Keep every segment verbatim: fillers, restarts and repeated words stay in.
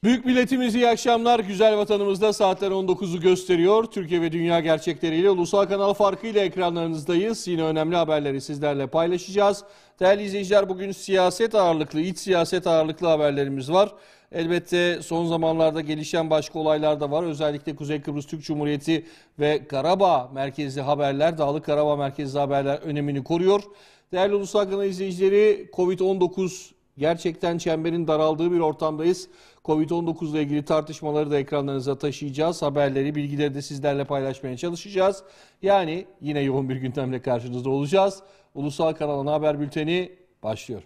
Büyük milletimiz iyi akşamlar. Güzel vatanımızda saatler on dokuzu gösteriyor. Türkiye ve dünya gerçekleriyle ulusal kanal farkıyla ekranlarınızdayız. Yine önemli haberleri sizlerle paylaşacağız. Değerli izleyiciler, bugün siyaset ağırlıklı, iç siyaset ağırlıklı haberlerimiz var. Elbette son zamanlarda gelişen başka olaylar da var. Özellikle Kuzey Kıbrıs Türk Cumhuriyeti ve Karabağ merkezli haberler, Dağlık Karabağ merkezli haberler önemini koruyor. Değerli ulusal kanal izleyicileri, Covid on dokuz gerçekten çemberin daraldığı bir ortamdayız. Covid on dokuz ile ilgili tartışmaları da ekranlarınıza taşıyacağız. Haberleri, bilgileri de sizlerle paylaşmaya çalışacağız. Yani yine yoğun bir gündemle karşınızda olacağız. Ulusal Kanal'ın haber bülteni başlıyor.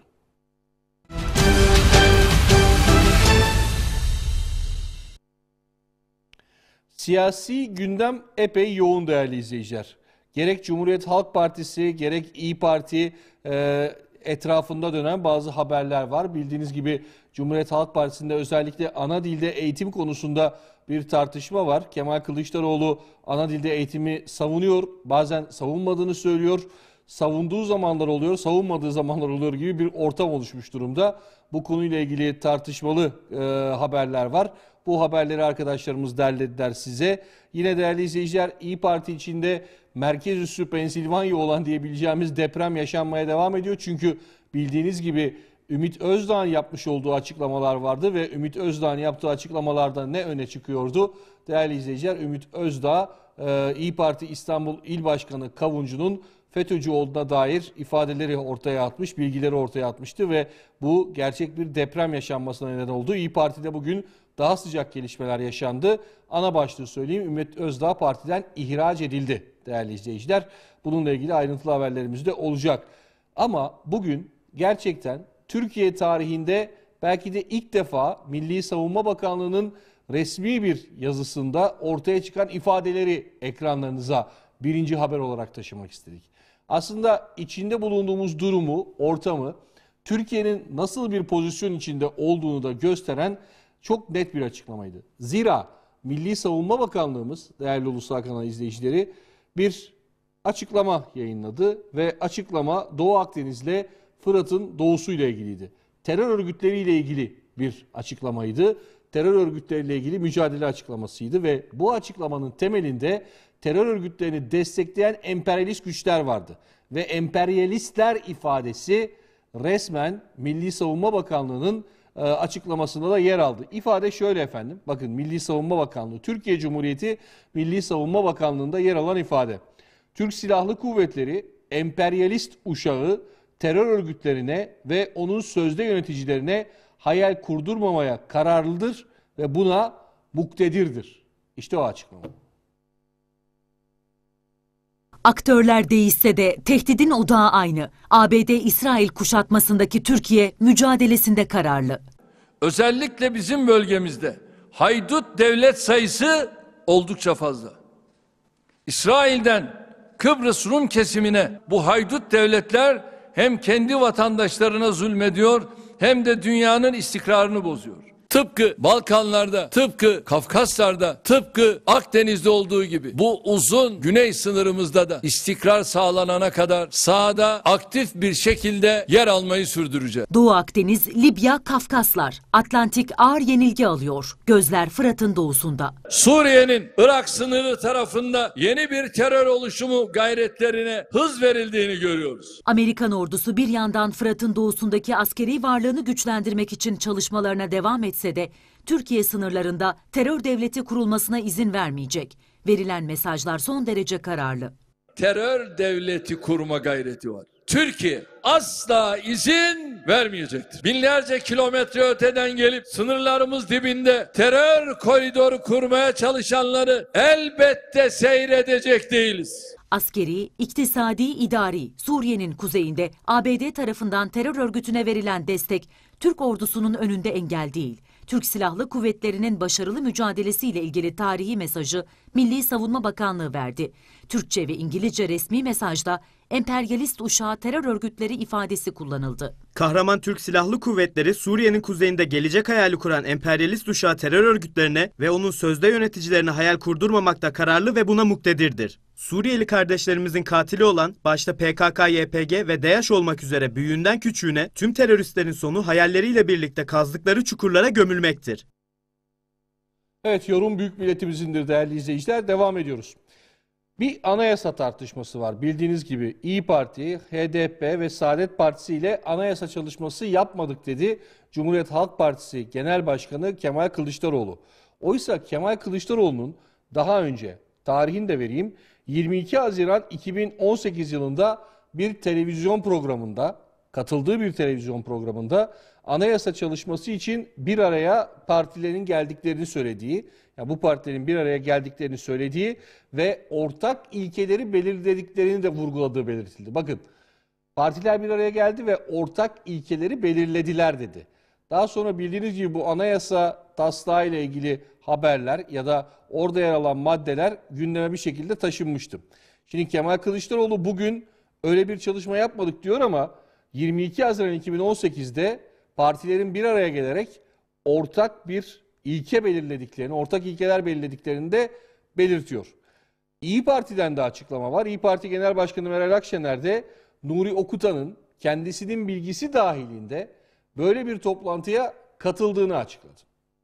Siyasi gündem epey yoğun değerli izleyiciler. Gerek Cumhuriyet Halk Partisi, gerek İYİ Parti e, etrafında dönen bazı haberler var. Bildiğiniz gibi Cumhuriyet Halk Partisi'nde özellikle ana dilde eğitim konusunda bir tartışma var. Kemal Kılıçdaroğlu ana dilde eğitimi savunuyor, bazen savunmadığını söylüyor. Savunduğu zamanlar oluyor, savunmadığı zamanlar oluyor gibi bir ortam oluşmuş durumda. Bu konuyla ilgili tartışmalı e, haberler var. Bu haberleri arkadaşlarımız derlediler size. Yine değerli izleyiciler, İYİ Parti içinde merkez üssü Pensilvanya olan diyebileceğimiz deprem yaşanmaya devam ediyor. Çünkü bildiğiniz gibi Ümit Özdağ'ın yapmış olduğu açıklamalar vardı ve Ümit Özdağ'ın yaptığı açıklamalarda ne öne çıkıyordu? Değerli izleyiciler, Ümit Özdağ, İYİ Parti İstanbul İl Başkanı Kavuncu'nun FETÖ'cü olduğuna dair ifadeleri ortaya atmış, bilgileri ortaya atmıştı ve bu gerçek bir deprem yaşanmasına neden oldu. İYİ Parti'de bugün daha sıcak gelişmeler yaşandı. Ana başlığı söyleyeyim, Ümit Özdağ partiden ihraç edildi değerli izleyiciler. Bununla ilgili ayrıntılı haberlerimiz de olacak. Ama bugün gerçekten Türkiye tarihinde belki de ilk defa Milli Savunma Bakanlığı'nın resmi bir yazısında ortaya çıkan ifadeleri ekranlarınıza birinci haber olarak taşımak istedik. Aslında içinde bulunduğumuz durumu, ortamı, Türkiye'nin nasıl bir pozisyon içinde olduğunu da gösteren çok net bir açıklamaydı. Zira Milli Savunma Bakanlığımız, değerli ulusal kanal izleyicileri, bir açıklama yayınladı ve açıklama Doğu Akdeniz'le Fırat'ın doğusuyla ilgiliydi. Terör örgütleriyle ilgili bir açıklamaydı. Terör örgütleriyle ilgili mücadele açıklamasıydı ve bu açıklamanın temelinde terör örgütlerini destekleyen emperyalist güçler vardı. Ve emperyalistler ifadesi resmen Milli Savunma Bakanlığı'nın açıklamasında da yer aldı. İfade şöyle efendim. Bakın, Milli Savunma Bakanlığı, Türkiye Cumhuriyeti Milli Savunma Bakanlığı'nda yer alan ifade. Türk Silahlı Kuvvetleri emperyalist uşağı terör örgütlerine ve onun sözde yöneticilerine hayal kurdurmamaya kararlıdır ve buna muktedirdir. İşte o açıklama. Aktörler değişse de tehdidin odağı aynı. A B D-İsrail kuşatmasındaki Türkiye mücadelesinde kararlı. Özellikle bizim bölgemizde haydut devlet sayısı oldukça fazla. İsrail'den Kıbrıs Rum kesimine bu haydut devletler hem kendi vatandaşlarına zulmediyor hem de dünyanın istikrarını bozuyor. Tıpkı Balkanlarda, tıpkı Kafkaslar'da, tıpkı Akdeniz'de olduğu gibi bu uzun güney sınırımızda da istikrar sağlanana kadar sahada aktif bir şekilde yer almayı sürdüreceğiz. Doğu Akdeniz, Libya, Kafkaslar. Atlantik ağır yenilgi alıyor. Gözler Fırat'ın doğusunda. Suriye'nin Irak sınırı tarafında yeni bir terör oluşumu gayretlerine hız verildiğini görüyoruz. Amerikan ordusu bir yandan Fırat'ın doğusundaki askeri varlığını güçlendirmek için çalışmalarına devam etse de Türkiye sınırlarında terör devleti kurulmasına izin vermeyecek. Verilen mesajlar son derece kararlı. Terör devleti kurma gayreti var. Türkiye asla izin vermeyecektir. Binlerce kilometre öteden gelip sınırlarımız dibinde terör koridoru kurmaya çalışanları elbette seyredecek değiliz. Askeri, iktisadi, idari Suriye'nin kuzeyinde A B D tarafından terör örgütüne verilen destek Türk ordusunun önünde engel değil. Türk Silahlı Kuvvetleri'nin başarılı mücadelesiyle ilgili tarihi mesajı Milli Savunma Bakanlığı verdi. Türkçe ve İngilizce resmi mesajda emperyalist uşağı terör örgütleri ifadesi kullanıldı. Kahraman Türk Silahlı Kuvvetleri Suriye'nin kuzeyinde gelecek hayali kuran emperyalist uşağı terör örgütlerine ve onun sözde yöneticilerine hayal kurdurmamakta kararlı ve buna muktedirdir. Suriyeli kardeşlerimizin katili olan başta P K K, Y P G ve DAEŞ olmak üzere büyüğünden küçüğüne tüm teröristlerin sonu hayalleriyle birlikte kazdıkları çukurlara gömülmektir. Evet, yorum büyük milletimindir değerli izleyiciler. Devam ediyoruz. Bir anayasa tartışması var. Bildiğiniz gibi İyi Parti, H D P ve Saadet Partisi ile anayasa çalışması yapmadık dedi Cumhuriyet Halk Partisi Genel Başkanı Kemal Kılıçdaroğlu. Oysa Kemal Kılıçdaroğlu'nun daha önce, tarihini de vereyim, yirmi iki Haziran iki bin on sekiz yılında bir televizyon programında, katıldığı bir televizyon programında anayasa çalışması için bir araya partilerin geldiklerini söylediği, yani bu partilerin bir araya geldiklerini söylediği ve ortak ilkeleri belirlediklerini de vurguladığı belirtildi. Bakın, partiler bir araya geldi ve ortak ilkeleri belirlediler dedi. Daha sonra bildiğiniz gibi bu anayasa taslağı ile ilgili haberler ya da orada yer alan maddeler gündeme bir şekilde taşınmıştı. Şimdi Kemal Kılıçdaroğlu bugün öyle bir çalışma yapmadık diyor ama yirmi iki Haziran iki bin on sekiz'de partilerin bir araya gelerek ortak bir ilke belirlediklerini, ortak ilkeler belirlediklerini de belirtiyor. İyi Parti'den de açıklama var. İyi Parti Genel Başkanı Meral Akşener de Nuri Okutan'ın kendisinin bilgisi dahilinde böyle bir toplantıya katıldığını açıkladı.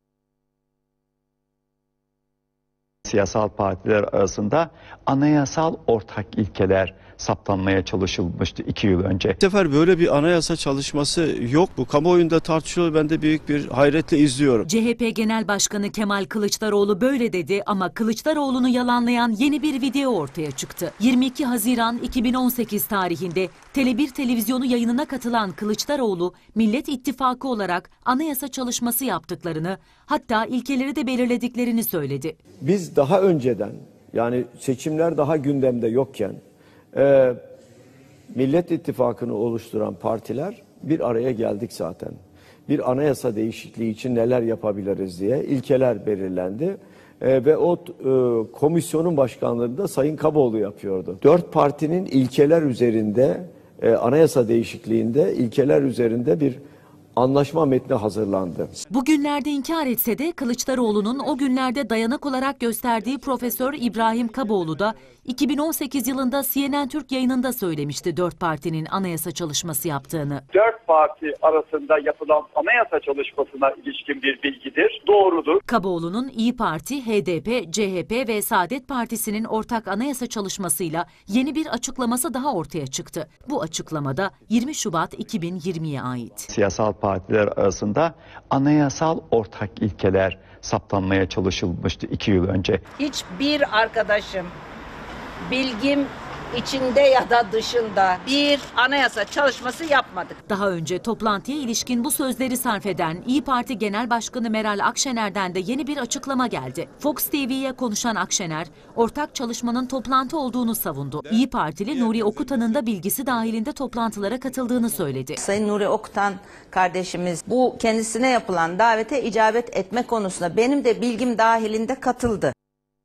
Siyasal partiler arasında anayasal ortak ilkeler saptanmaya çalışılmıştı iki yıl önce. Bu sefer böyle bir anayasa çalışması yok. Bu kamuoyunda tartışılıyor. Ben de büyük bir hayretle izliyorum. C H P Genel Başkanı Kemal Kılıçdaroğlu böyle dedi ama Kılıçdaroğlu'nu yalanlayan yeni bir video ortaya çıktı. yirmi iki Haziran iki bin on sekiz tarihinde Tele bir televizyonu yayınına katılan Kılıçdaroğlu, Millet İttifakı olarak anayasa çalışması yaptıklarını, hatta ilkeleri de belirlediklerini söyledi. Biz daha önceden, yani seçimler daha gündemde yokken e, Millet İttifakı'nı oluşturan partiler bir araya geldik zaten. Bir anayasa değişikliği için neler yapabiliriz diye ilkeler belirlendi. E, ve o e, komisyonun başkanlığını da Sayın Kaboğlu yapıyordu. Dört partinin ilkeler üzerinde, e, anayasa değişikliğinde ilkeler üzerinde bir anlaşma metni hazırlandı. Bugünlerde inkar etse de Kılıçdaroğlu'nun o günlerde dayanak olarak gösterdiği Profesör İbrahim Kaboğlu da iki bin on sekiz yılında C N N Türk yayınında söylemişti dört partinin anayasa çalışması yaptığını. Dört parti arasında yapılan anayasa çalışmasına ilişkin bir bilgidir. Doğrudur. Kaboğlu'nun İyi Parti, H D P, C H P ve Saadet Partisi'nin ortak anayasa çalışmasıyla yeni bir açıklaması daha ortaya çıktı. Bu açıklamada yirmi Şubat iki bin yirmi'ye ait. Siyasal partiler arasında anayasal ortak ilkeler saptanmaya çalışılmıştı iki yıl önce. Hiçbir arkadaşım, bilgim içinde ya da dışında bir anayasa çalışması yapmadık. Daha önce toplantıya ilişkin bu sözleri sarf eden İyi Parti Genel Başkanı Meral Akşener'den de yeni bir açıklama geldi. Fox T V'ye konuşan Akşener, ortak çalışmanın toplantı olduğunu savundu. İyi Partili Nuri Okutan'ın da bilgisi dahilinde toplantılara katıldığını söyledi. Sayın Nuri Okutan kardeşimiz bu kendisine yapılan davete icabet etme konusunda benim de bilgim dahilinde katıldı.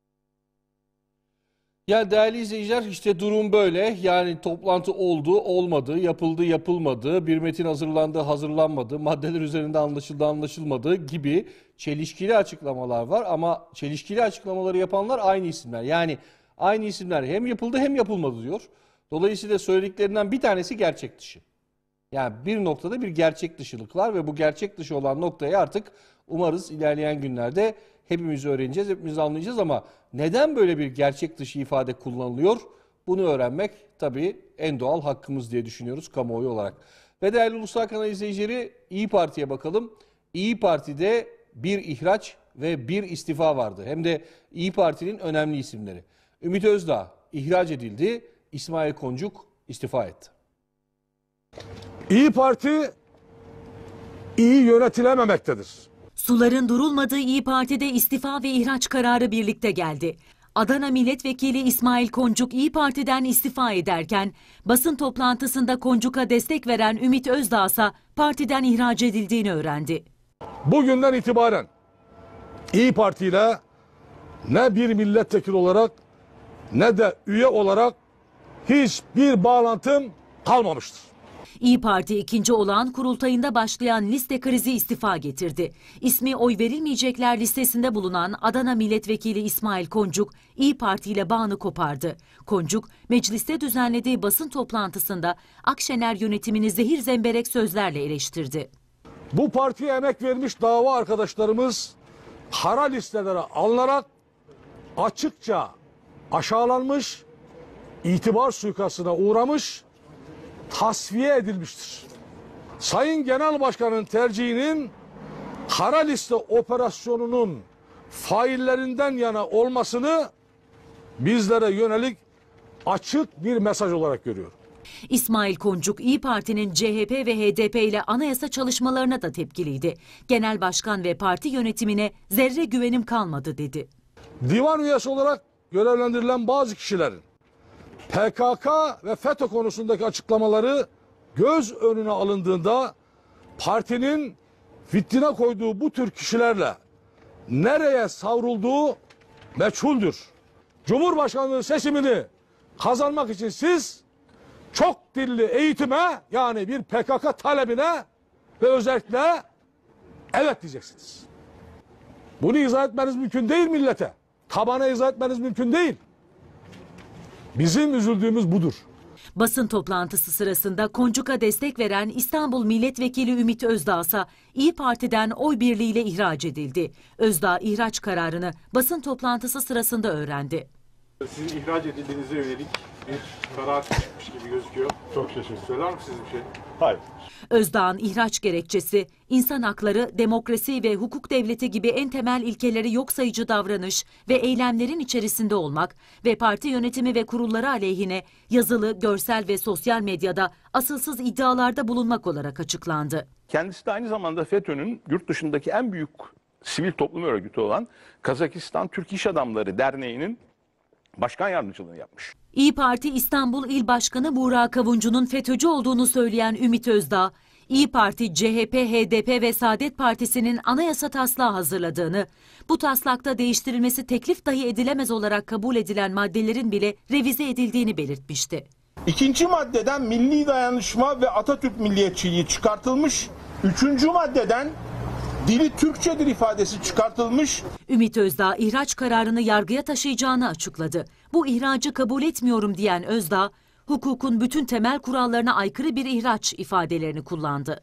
Ya değerli izleyiciler, işte durum böyle. Yani toplantı oldu, olmadı, yapıldı, yapılmadı, bir metin hazırlandı, hazırlanmadı, maddeler üzerinde anlaşıldı, anlaşılmadı gibi çelişkili açıklamalar var. Ama çelişkili açıklamaları yapanlar aynı isimler. Yani aynı isimler hem yapıldı hem yapılmadı diyor. Dolayısıyla söylediklerinden bir tanesi gerçek dışı. Yani bir noktada bir gerçek dışılık var ve bu gerçek dışı olan noktayı artık umarız ilerleyen günlerde hepimiz öğreneceğiz, hepimiz anlayacağız ama neden böyle bir gerçek dışı ifade kullanılıyor? Bunu öğrenmek tabii en doğal hakkımız diye düşünüyoruz kamuoyu olarak. Ve değerli Ulusal Kanal izleyicileri, İyi Parti'ye bakalım. İyi Parti'de bir ihraç ve bir istifa vardı. Hem de İyi Parti'nin önemli isimleri. Ümit Özdağ ihraç edildi, İsmail Koncuk istifa etti. İyi Parti iyi yönetilememektedir. Suların durulmadığı İyi Parti'de istifa ve ihraç kararı birlikte geldi. Adana Milletvekili İsmail Koncuk İyi Parti'den istifa ederken basın toplantısında Koncuk'a destek veren Ümit Özdağ ise partiden ihraç edildiğini öğrendi. Bugünden itibaren İyi Parti ile ne bir milletvekili olarak ne de üye olarak hiçbir bağlantım kalmamıştır. İyi Parti ikinci olağan kurultayında başlayan liste krizi istifa getirdi. İsmi oy verilmeyecekler listesinde bulunan Adana Milletvekili İsmail Koncuk, İyi Parti ile bağını kopardı. Koncuk, mecliste düzenlediği basın toplantısında Akşener yönetimini zehir zemberek sözlerle eleştirdi. Bu partiye emek vermiş dava arkadaşlarımız kara listelere alınarak açıkça aşağılanmış, itibar suikastına uğramış, tasfiye edilmiştir. Sayın Genel Başkan'ın tercihinin kara liste operasyonunun faillerinden yana olmasını bizlere yönelik açık bir mesaj olarak görüyorum. İsmail Koncuk, İYİ Parti'nin C H P ve H D P ile anayasa çalışmalarına da tepkiliydi. Genel Başkan ve parti yönetimine zerre güvenim kalmadı dedi. Divan üyesi olarak görevlendirilen bazı kişilerin P K K ve FETÖ konusundaki açıklamaları göz önüne alındığında partinin fitrine koyduğu bu tür kişilerle nereye savrulduğu meçhuldür. Cumhurbaşkanlığı seçimini kazanmak için siz çok dilli eğitime, yani bir P K K talebine ve özellikle evet diyeceksiniz. Bunu izah etmeniz mümkün değil millete. Tabana izah etmeniz mümkün değil. Bizim üzüldüğümüz budur. Basın toplantısı sırasında Koncuk'a destek veren İstanbul Milletvekili Ümit Özdağ ise İYİ Parti'den oy birliğiyle ihraç edildi. Özdağ ihraç kararını basın toplantısı sırasında öğrendi. Sizin ihraç edildiğinize yönelik bir karar çıkmış gibi gözüküyor. Çok şaşırdım. Söyler misiniz bir şey? Hayır. Özdağ'ın ihraç gerekçesi, insan hakları, demokrasi ve hukuk devleti gibi en temel ilkeleri yok sayıcı davranış ve eylemlerin içerisinde olmak ve parti yönetimi ve kurulları aleyhine yazılı, görsel ve sosyal medyada asılsız iddialarda bulunmak olarak açıklandı. Kendisi de aynı zamanda FETÖ'nün yurt dışındaki en büyük sivil toplum örgütü olan Kazakistan Türk İş Adamları Derneği'nin başkan yardımcılığını yapmış. İYİ Parti İstanbul İl Başkanı Buğra Kavuncu'nun FETÖ'cü olduğunu söyleyen Ümit Özdağ, İYİ Parti, C H P, H D P ve Saadet Partisi'nin anayasa taslağı hazırladığını, bu taslakta değiştirilmesi teklif dahi edilemez olarak kabul edilen maddelerin bile revize edildiğini belirtmişti. İkinci maddeden milli dayanışma ve Atatürk milliyetçiliği çıkartılmış, üçüncü maddeden dili Türkçedir ifadesi çıkartılmış. Ümit Özdağ ihraç kararını yargıya taşıyacağını açıkladı. Bu ihracı kabul etmiyorum diyen Özdağ, hukukun bütün temel kurallarına aykırı bir ihraç ifadelerini kullandı.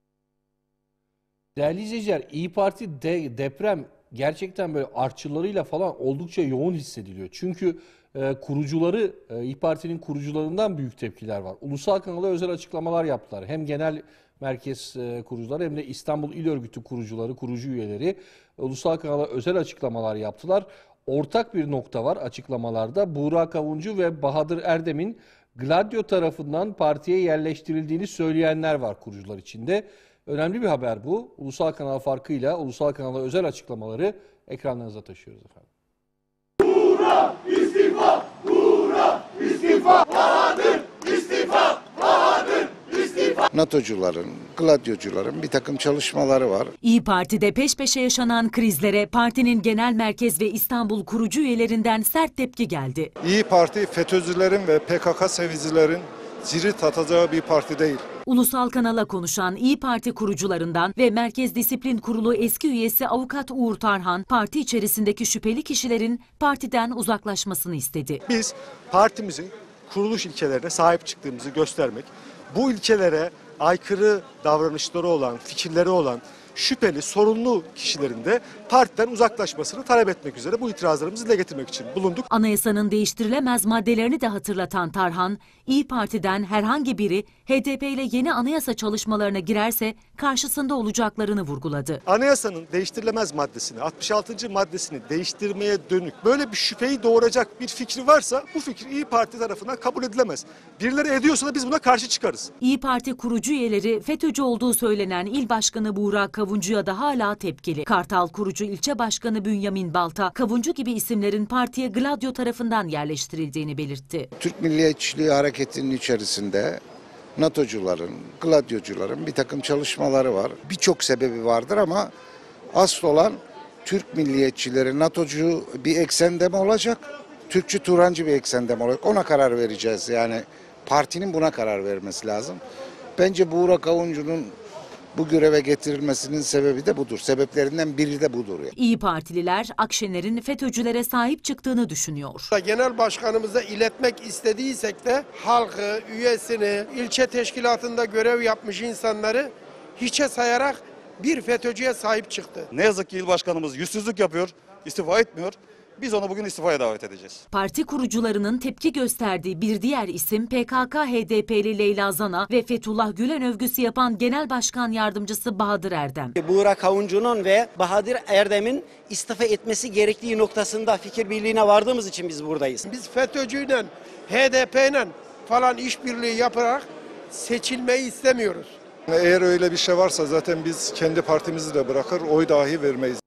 Değerli izleyiciler, İYİ Parti de, deprem gerçekten böyle artçılarıyla falan oldukça yoğun hissediliyor. Çünkü e, kurucuları, e, İYİ Parti'nin kurucularından büyük tepkiler var. Ulusal kanala özel açıklamalar yaptılar. Hem genel merkez e, kurucuları hem de İstanbul İl Örgütü kurucuları, kurucu üyeleri ulusal kanala özel açıklamalar yaptılar. Ortak bir nokta var açıklamalarda. Buğra Kavuncu ve Bahadır Erdem'in Gladio tarafından partiye yerleştirildiğini söyleyenler var kurucular içinde. Önemli bir haber bu. Ulusal kanal farkıyla ulusal kanala özel açıklamaları ekranlarınıza taşıyoruz efendim. Buğra istifa! Buğra istifa! Bahadır istifa! Bahadır istifa! NATO'cuların, Gladyocuların bir takım çalışmaları var. İYİ Parti'de peş peşe yaşanan krizlere partinin genel merkez ve İstanbul kurucu üyelerinden sert tepki geldi. İYİ Parti FETÖ'cülerin ve P K K sevicilerin cirit atacağı bir parti değil. Ulusal kanala konuşan İYİ Parti kurucularından ve Merkez Disiplin Kurulu eski üyesi Avukat Uğur Tarhan, parti içerisindeki şüpheli kişilerin partiden uzaklaşmasını istedi. Biz partimizin kuruluş ilkelerine sahip çıktığımızı göstermek, bu ilkelere aykırı davranışları olan, fikirleri olan şüpheli, sorunlu kişilerin de partiden uzaklaşmasını talep etmek üzere bu itirazlarımızı dile getirmek için bulunduk. Anayasanın değiştirilemez maddelerini de hatırlatan Tarhan, İYİ Parti'den herhangi biri H D P ile yeni anayasa çalışmalarına girerse karşısında olacaklarını vurguladı. Anayasanın değiştirilemez maddesini, altmış altıncı maddesini değiştirmeye dönük böyle bir şüpheyi doğuracak bir fikri varsa bu fikir İYİ Parti tarafından kabul edilemez. Birileri ediyorsa da biz buna karşı çıkarız. İYİ Parti kurucu üyeleri FETÖ'cü olduğu söylenen İl Başkanı Buğra Kavuncu'ya da hala tepkili. Kartal kurucu ilçe başkanı Bünyamin Balta, Kavuncu gibi isimlerin partiye Gladio tarafından yerleştirildiğini belirtti. Türk Milliyetçiliği Hareketi'nin içerisinde NATO'cuların, Gladyocuların bir takım çalışmaları var. Birçok sebebi vardır ama asıl olan Türk milliyetçileri NATO'cu bir eksende mi olacak, Türkçü Turancı bir eksende mi olacak, ona karar vereceğiz. Yani partinin buna karar vermesi lazım. Bence Buğra Kavuncu'nun bu göreve getirilmesinin sebebi de budur. Sebeplerinden biri de budur. Yani. İYİ Partililer Akşener'in FETÖ'cülere sahip çıktığını düşünüyor. Genel başkanımıza iletmek istediysek de halkı, üyesini, ilçe teşkilatında görev yapmış insanları hiçe sayarak bir FETÖ'cüye sahip çıktı. Ne yazık ki il başkanımız yüzsüzlük yapıyor, istifa etmiyor. Biz onu bugün istifaya davet edeceğiz. Parti kurucularının tepki gösterdiği bir diğer isim P K K H D P'li Leyla Zana ve Fethullah Gülen övgüsü yapan Genel Başkan Yardımcısı Bahadır Erdem. Burak Avuncu'nun ve Bahadır Erdem'in istifa etmesi gerektiği noktasında fikir birliğine vardığımız için biz buradayız. Biz FETÖ'cüyle, H D P'yle falan işbirliği yaparak seçilmeyi istemiyoruz. Eğer öyle bir şey varsa zaten biz kendi partimizi de bırakır, oy dahi vermeyiz.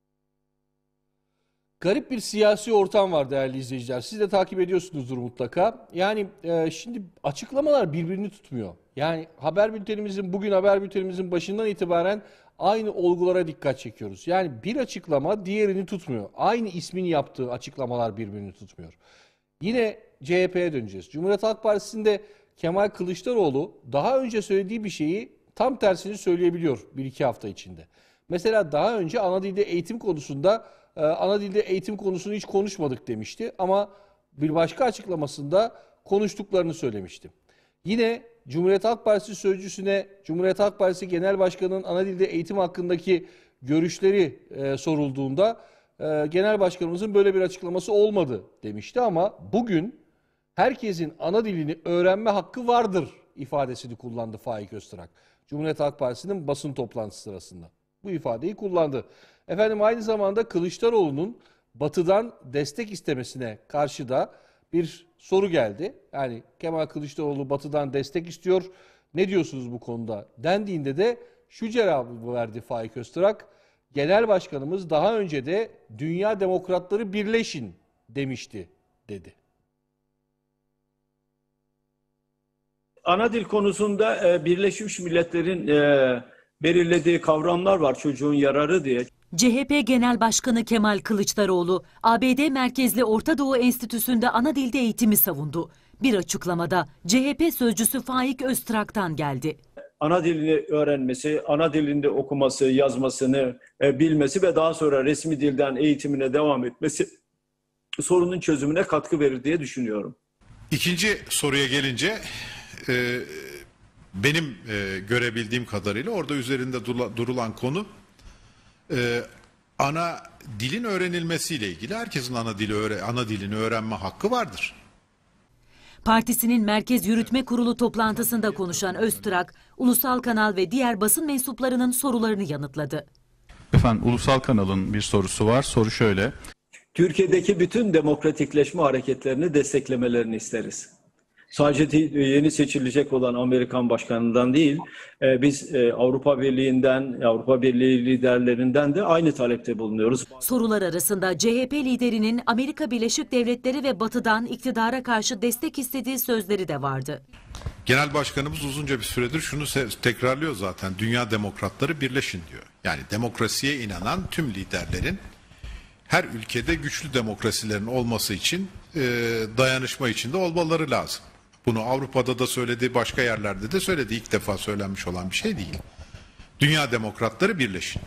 Garip bir siyasi ortam var değerli izleyiciler. Siz de takip ediyorsunuzdur mutlaka. Yani e, şimdi açıklamalar birbirini tutmuyor. Yani haber bültenimizin, bugün haber bültenimizin başından itibaren aynı olgulara dikkat çekiyoruz. Yani bir açıklama diğerini tutmuyor. Aynı ismin yaptığı açıklamalar birbirini tutmuyor. Yine C H P'ye döneceğiz. Cumhuriyet Halk Partisi'nde Kemal Kılıçdaroğlu daha önce söylediği bir şeyi tam tersini söyleyebiliyor bir iki hafta içinde. Mesela daha önce ana dilde eğitim konusunda Ee, ana dilde eğitim konusunu hiç konuşmadık demişti ama bir başka açıklamasında konuştuklarını söylemişti. Yine Cumhuriyet Halk Partisi sözcüsüne Cumhuriyet Halk Partisi Genel Başkanı'nın ana dilde eğitim hakkındaki görüşleri e, sorulduğunda e, Genel Başkanımızın böyle bir açıklaması olmadı demişti ama bugün herkesin ana dilini öğrenme hakkı vardır ifadesini kullandı Faik Öztürk. Cumhuriyet Halk Partisi'nin basın toplantısı sırasında bu ifadeyi kullandı. Efendim aynı zamanda Kılıçdaroğlu'nun Batı'dan destek istemesine karşı da bir soru geldi. Yani Kemal Kılıçdaroğlu Batı'dan destek istiyor. Ne diyorsunuz bu konuda dendiğinde de şu cevabı verdi Faik Öztürk. Genel Başkanımız daha önce de dünya demokratları birleşin demişti dedi. Ana dil konusunda e, Birleşmiş Milletler'in e, belirlediği kavramlar var çocuğun yararı diye. C H P Genel Başkanı Kemal Kılıçdaroğlu, A B D merkezli Orta Doğu Enstitüsü'nde ana dilde eğitimi savundu. Bir açıklamada C H P sözcüsü Faik Öztürk'ten geldi. Ana dilini öğrenmesi, ana dilinde okuması, yazmasını e, bilmesi ve daha sonra resmi dilden eğitimine devam etmesi sorunun çözümüne katkı verir diye düşünüyorum. İkinci soruya gelince e, benim e, görebildiğim kadarıyla orada üzerinde dura, durulan konu e, ana dilin öğrenilmesiyle ilgili. Herkesin ana dili öğre, ana dilini öğrenme hakkı vardır. Partisinin Merkez Yürütme Kurulu toplantısında konuşan Öztürk, ulusal kanal ve diğer basın mensuplarının sorularını yanıtladı. Efendim, ulusal kanalın bir sorusu var. Soru şöyle. Türkiye'deki bütün demokratikleşme hareketlerini desteklemelerini isteriz. Sadece yeni seçilecek olan Amerikan başkanından değil, biz Avrupa Birliği'nden, Avrupa Birliği liderlerinden de aynı talepte bulunuyoruz. Sorular arasında C H P liderinin Amerika Birleşik Devletleri ve Batı'dan iktidara karşı destek istediği sözleri de vardı. Genel Başkanımız uzunca bir süredir şunu tekrarlıyor zaten. Dünya demokratları birleşin diyor. Yani demokrasiye inanan tüm liderlerin her ülkede güçlü demokrasilerin olması için e, dayanışma içinde olmaları lazım. Bunu Avrupa'da da söyledi, başka yerlerde de söyledi. İlk defa söylenmiş olan bir şey değil. Dünya demokratları birleşin.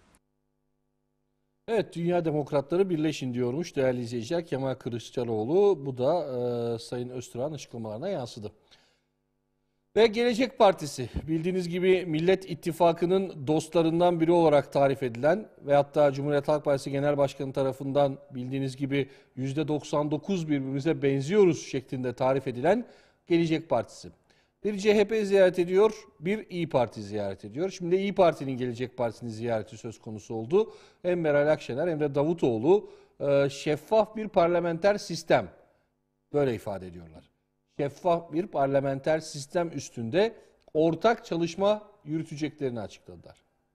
Evet, Dünya Demokratları birleşin diyormuş değerli izleyiciler Kemal Kılıçdaroğlu. Bu da e, Sayın Öztürk'ün açıklamalarına yansıdı. Ve Gelecek Partisi bildiğiniz gibi Millet İttifakı'nın dostlarından biri olarak tarif edilen ve hatta Cumhuriyet Halk Partisi Genel Başkanı tarafından bildiğiniz gibi yüzde doksan dokuz birbirimize benziyoruz şeklinde tarif edilen Gelecek Partisi. Bir C H P ziyaret ediyor, bir İYİ Parti ziyaret ediyor. Şimdi İYİ Parti'nin Gelecek Partisi'nin ziyareti söz konusu oldu. Hem Meral Akşener hem de Davutoğlu şeffaf bir parlamenter sistem, böyle ifade ediyorlar. Şeffaf bir parlamenter sistem üstünde ortak çalışma yürüteceklerini açıkladılar.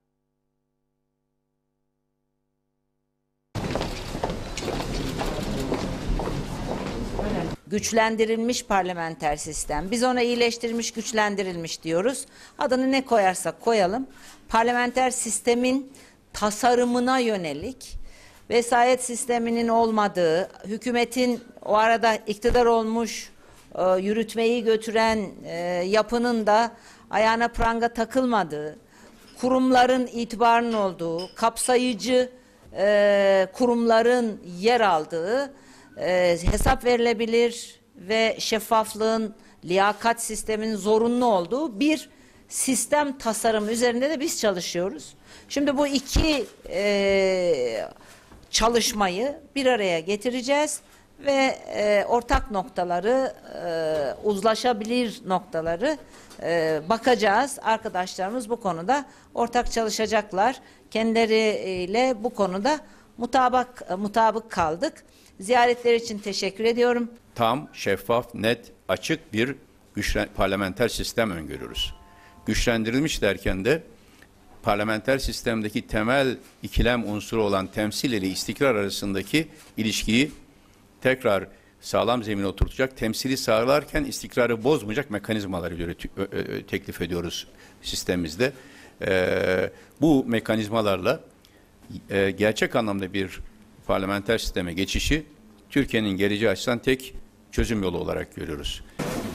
Güçlendirilmiş parlamenter sistem. Biz ona iyileştirilmiş, güçlendirilmiş diyoruz. Adını ne koyarsak koyalım. Parlamenter sistemin tasarımına yönelik, vesayet sisteminin olmadığı, hükümetin o arada iktidar olmuş, yürütmeyi götüren yapının da ayağına pranga takılmadığı, kurumların itibarının olduğu, kapsayıcı kurumların yer aldığı, hesap verilebilir ve şeffaflığın, liyakat sisteminin zorunlu olduğu bir sistem tasarımı üzerinde de biz çalışıyoruz. Şimdi bu iki e, çalışmayı bir araya getireceğiz ve e, ortak noktaları, e, uzlaşabilir noktaları e, bakacağız. Arkadaşlarımız bu konuda ortak çalışacaklar. Kendileriyle bu konuda mutabak, mutabık kaldık. Ziyaretler için teşekkür ediyorum. Tam, şeffaf, net, açık bir güçlen, parlamenter sistem öngörüyoruz. Güçlendirilmiş derken de parlamenter sistemdeki temel ikilem unsuru olan temsil ile istikrar arasındaki ilişkiyi tekrar sağlam zemine oturtacak, temsili sağlarken istikrarı bozmayacak mekanizmaları göre teklif ediyoruz sistemimizde. Ee, bu mekanizmalarla e, gerçek anlamda bir parlamenter sisteme geçişi Türkiye'nin geleceği açısından tek çözüm yolu olarak görüyoruz.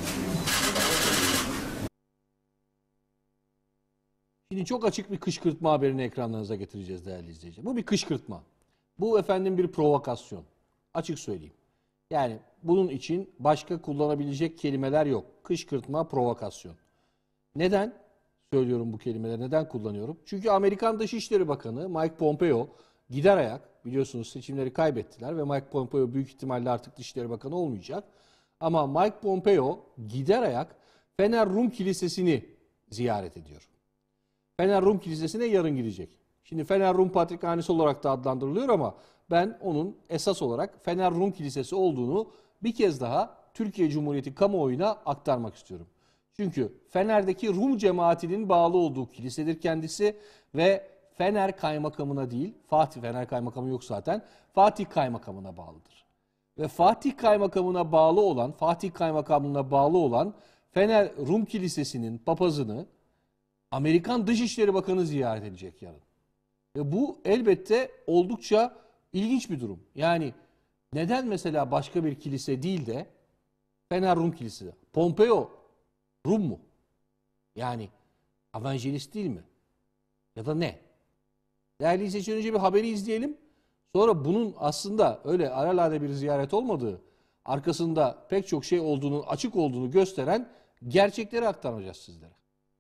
Şimdi çok açık bir kışkırtma haberini ekranlarınıza getireceğiz değerli izleyiciler. Bu bir kışkırtma. Bu efendim bir provokasyon. Açık söyleyeyim. Yani bunun için başka kullanabilecek kelimeler yok. Kışkırtma, provokasyon. Neden söylüyorum bu kelimeleri? Neden kullanıyorum? Çünkü Amerikan Dışişleri Bakanı Mike Pompeo gider ayak, biliyorsunuz seçimleri kaybettiler ve Mike Pompeo büyük ihtimalle artık Dışişleri Bakanı olmayacak. Ama Mike Pompeo gider ayak Fener Rum Kilisesi'ni ziyaret ediyor. Fener Rum Kilisesi'ne yarın gidecek. Şimdi Fener Rum Patrikhanesi olarak da adlandırılıyor ama ben onun esas olarak Fener Rum Kilisesi olduğunu bir kez daha Türkiye Cumhuriyeti kamuoyuna aktarmak istiyorum. Çünkü Fener'deki Rum cemaatinin bağlı olduğu kilisedir kendisi ve Fener Kaymakamına değil, Fatih Fener Kaymakamı yok zaten, Fatih Kaymakamına bağlıdır. Ve Fatih Kaymakamına bağlı olan, Fatih Kaymakamlığına bağlı olan Fener Rum Kilisesi'nin papazını Amerikan Dışişleri Bakanı ziyaret edecek yarın. Ve bu elbette oldukça ilginç bir durum. Yani neden mesela başka bir kilise değil de Fener Rum Kilisesi? Pompeo Rum mu? Yani evangelist değil mi? Ya da ne? Değerli izleyiciler, önce bir haberi izleyelim. Sonra bunun aslında öyle alelade bir ziyaret olmadığı, arkasında pek çok şey olduğunu, açık olduğunu gösteren gerçekleri aktaracağız sizlere.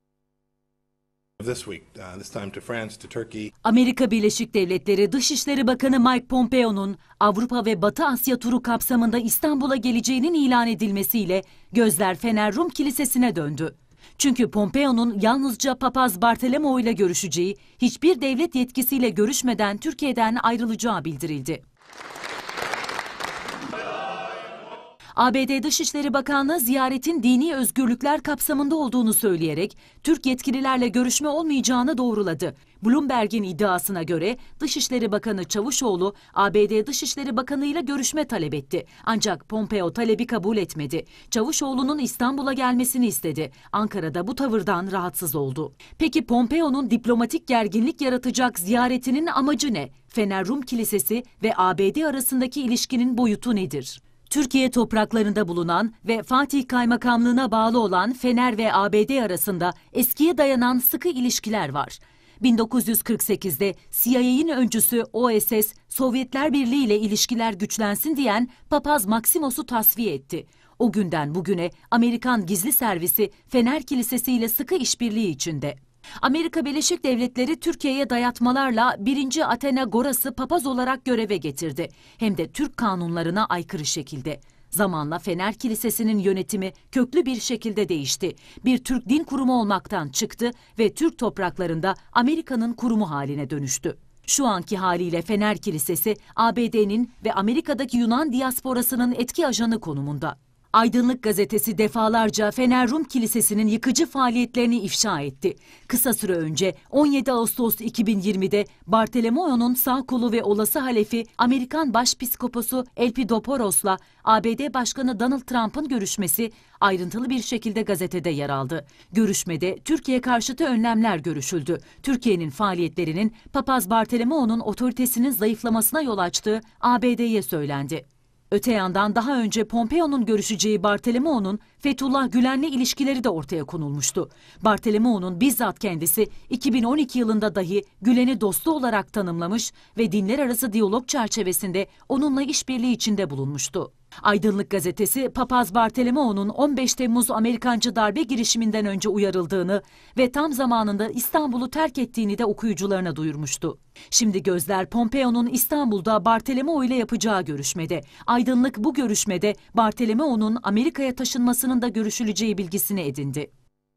Amerika Birleşik Devletleri Dışişleri Bakanı Mike Pompeo'nun Avrupa ve Batı Asya turu kapsamında İstanbul'a geleceğinin ilan edilmesiyle gözler Fener Rum Kilisesi'ne döndü. Çünkü Pompeo'nun yalnızca Papaz Bartolomeo ile görüşeceği, hiçbir devlet yetkisiyle görüşmeden Türkiye'den ayrılacağı bildirildi. A B D Dışişleri Bakanlığı ziyaretin dini özgürlükler kapsamında olduğunu söyleyerek Türk yetkililerle görüşme olmayacağını doğruladı. Bloomberg'in iddiasına göre Dışişleri Bakanı Çavuşoğlu A B D Dışişleri Bakanı ile görüşme talep etti. Ancak Pompeo talebi kabul etmedi. Çavuşoğlu'nun İstanbul'a gelmesini istedi. Ankara'da bu tavırdan rahatsız oldu. Peki Pompeo'nun diplomatik gerginlik yaratacak ziyaretinin amacı ne? Fener Rum Kilisesi ve A B D arasındaki ilişkinin boyutu nedir? Türkiye topraklarında bulunan ve Fatih Kaymakamlığına bağlı olan Fener ve A B D arasında eskiye dayanan sıkı ilişkiler var. bin dokuz yüz kırk sekizde C I A'nin öncüsü O S S, Sovyetler Birliği ile ilişkiler güçlensin diyen Papaz Maksimos'u tasfiye etti. O günden bugüne Amerikan Gizli Servisi Fener Kilisesi ile sıkı işbirliği içinde. Amerika Birleşik Devletleri Türkiye'ye dayatmalarla birinci Athena Goras'ı papaz olarak göreve getirdi. Hem de Türk kanunlarına aykırı şekilde. Zamanla Fener Kilisesi'nin yönetimi köklü bir şekilde değişti. Bir Türk din kurumu olmaktan çıktı ve Türk topraklarında Amerika'nın kurumu haline dönüştü. Şu anki haliyle Fener Kilisesi A B D'nin ve Amerika'daki Yunan diasporasının etki ajanı konumunda. Aydınlık Gazetesi defalarca Fener Rum Kilisesi'nin yıkıcı faaliyetlerini ifşa etti. Kısa süre önce on yedi Ağustos iki bin yirmide Bartolomeo'nun sağ kolu ve olası halefi Amerikan Başpiskoposu Elpidoporos'la A B D Başkanı Donald Trump'ın görüşmesi ayrıntılı bir şekilde gazetede yer aldı. Görüşmede Türkiye karşıtı önlemler görüşüldü. Türkiye'nin faaliyetlerinin Papaz Bartolomeo'nun otoritesinin zayıflamasına yol açtığı A B D'ye söylendi. Öte yandan daha önce Pompeo'nun görüşeceği Bartolomeo'nun Fethullah Gülen'le ilişkileri de ortaya konulmuştu. Bartolomeo'nun bizzat kendisi iki bin on iki yılında dahi Gülen'i dostu olarak tanımlamış ve dinler arası diyalog çerçevesinde onunla işbirliği içinde bulunmuştu. Aydınlık gazetesi Papaz Bartolomeo'nun on beş Temmuz Amerikancı darbe girişiminden önce uyarıldığını ve tam zamanında İstanbul'u terk ettiğini de okuyucularına duyurmuştu. Şimdi gözler Pompeo'nun İstanbul'da Bartolomeo ile yapacağı görüşmede. Aydınlık bu görüşmede Bartolomeo'nun Amerika'ya taşınmasının da görüşüleceği bilgisini edindi.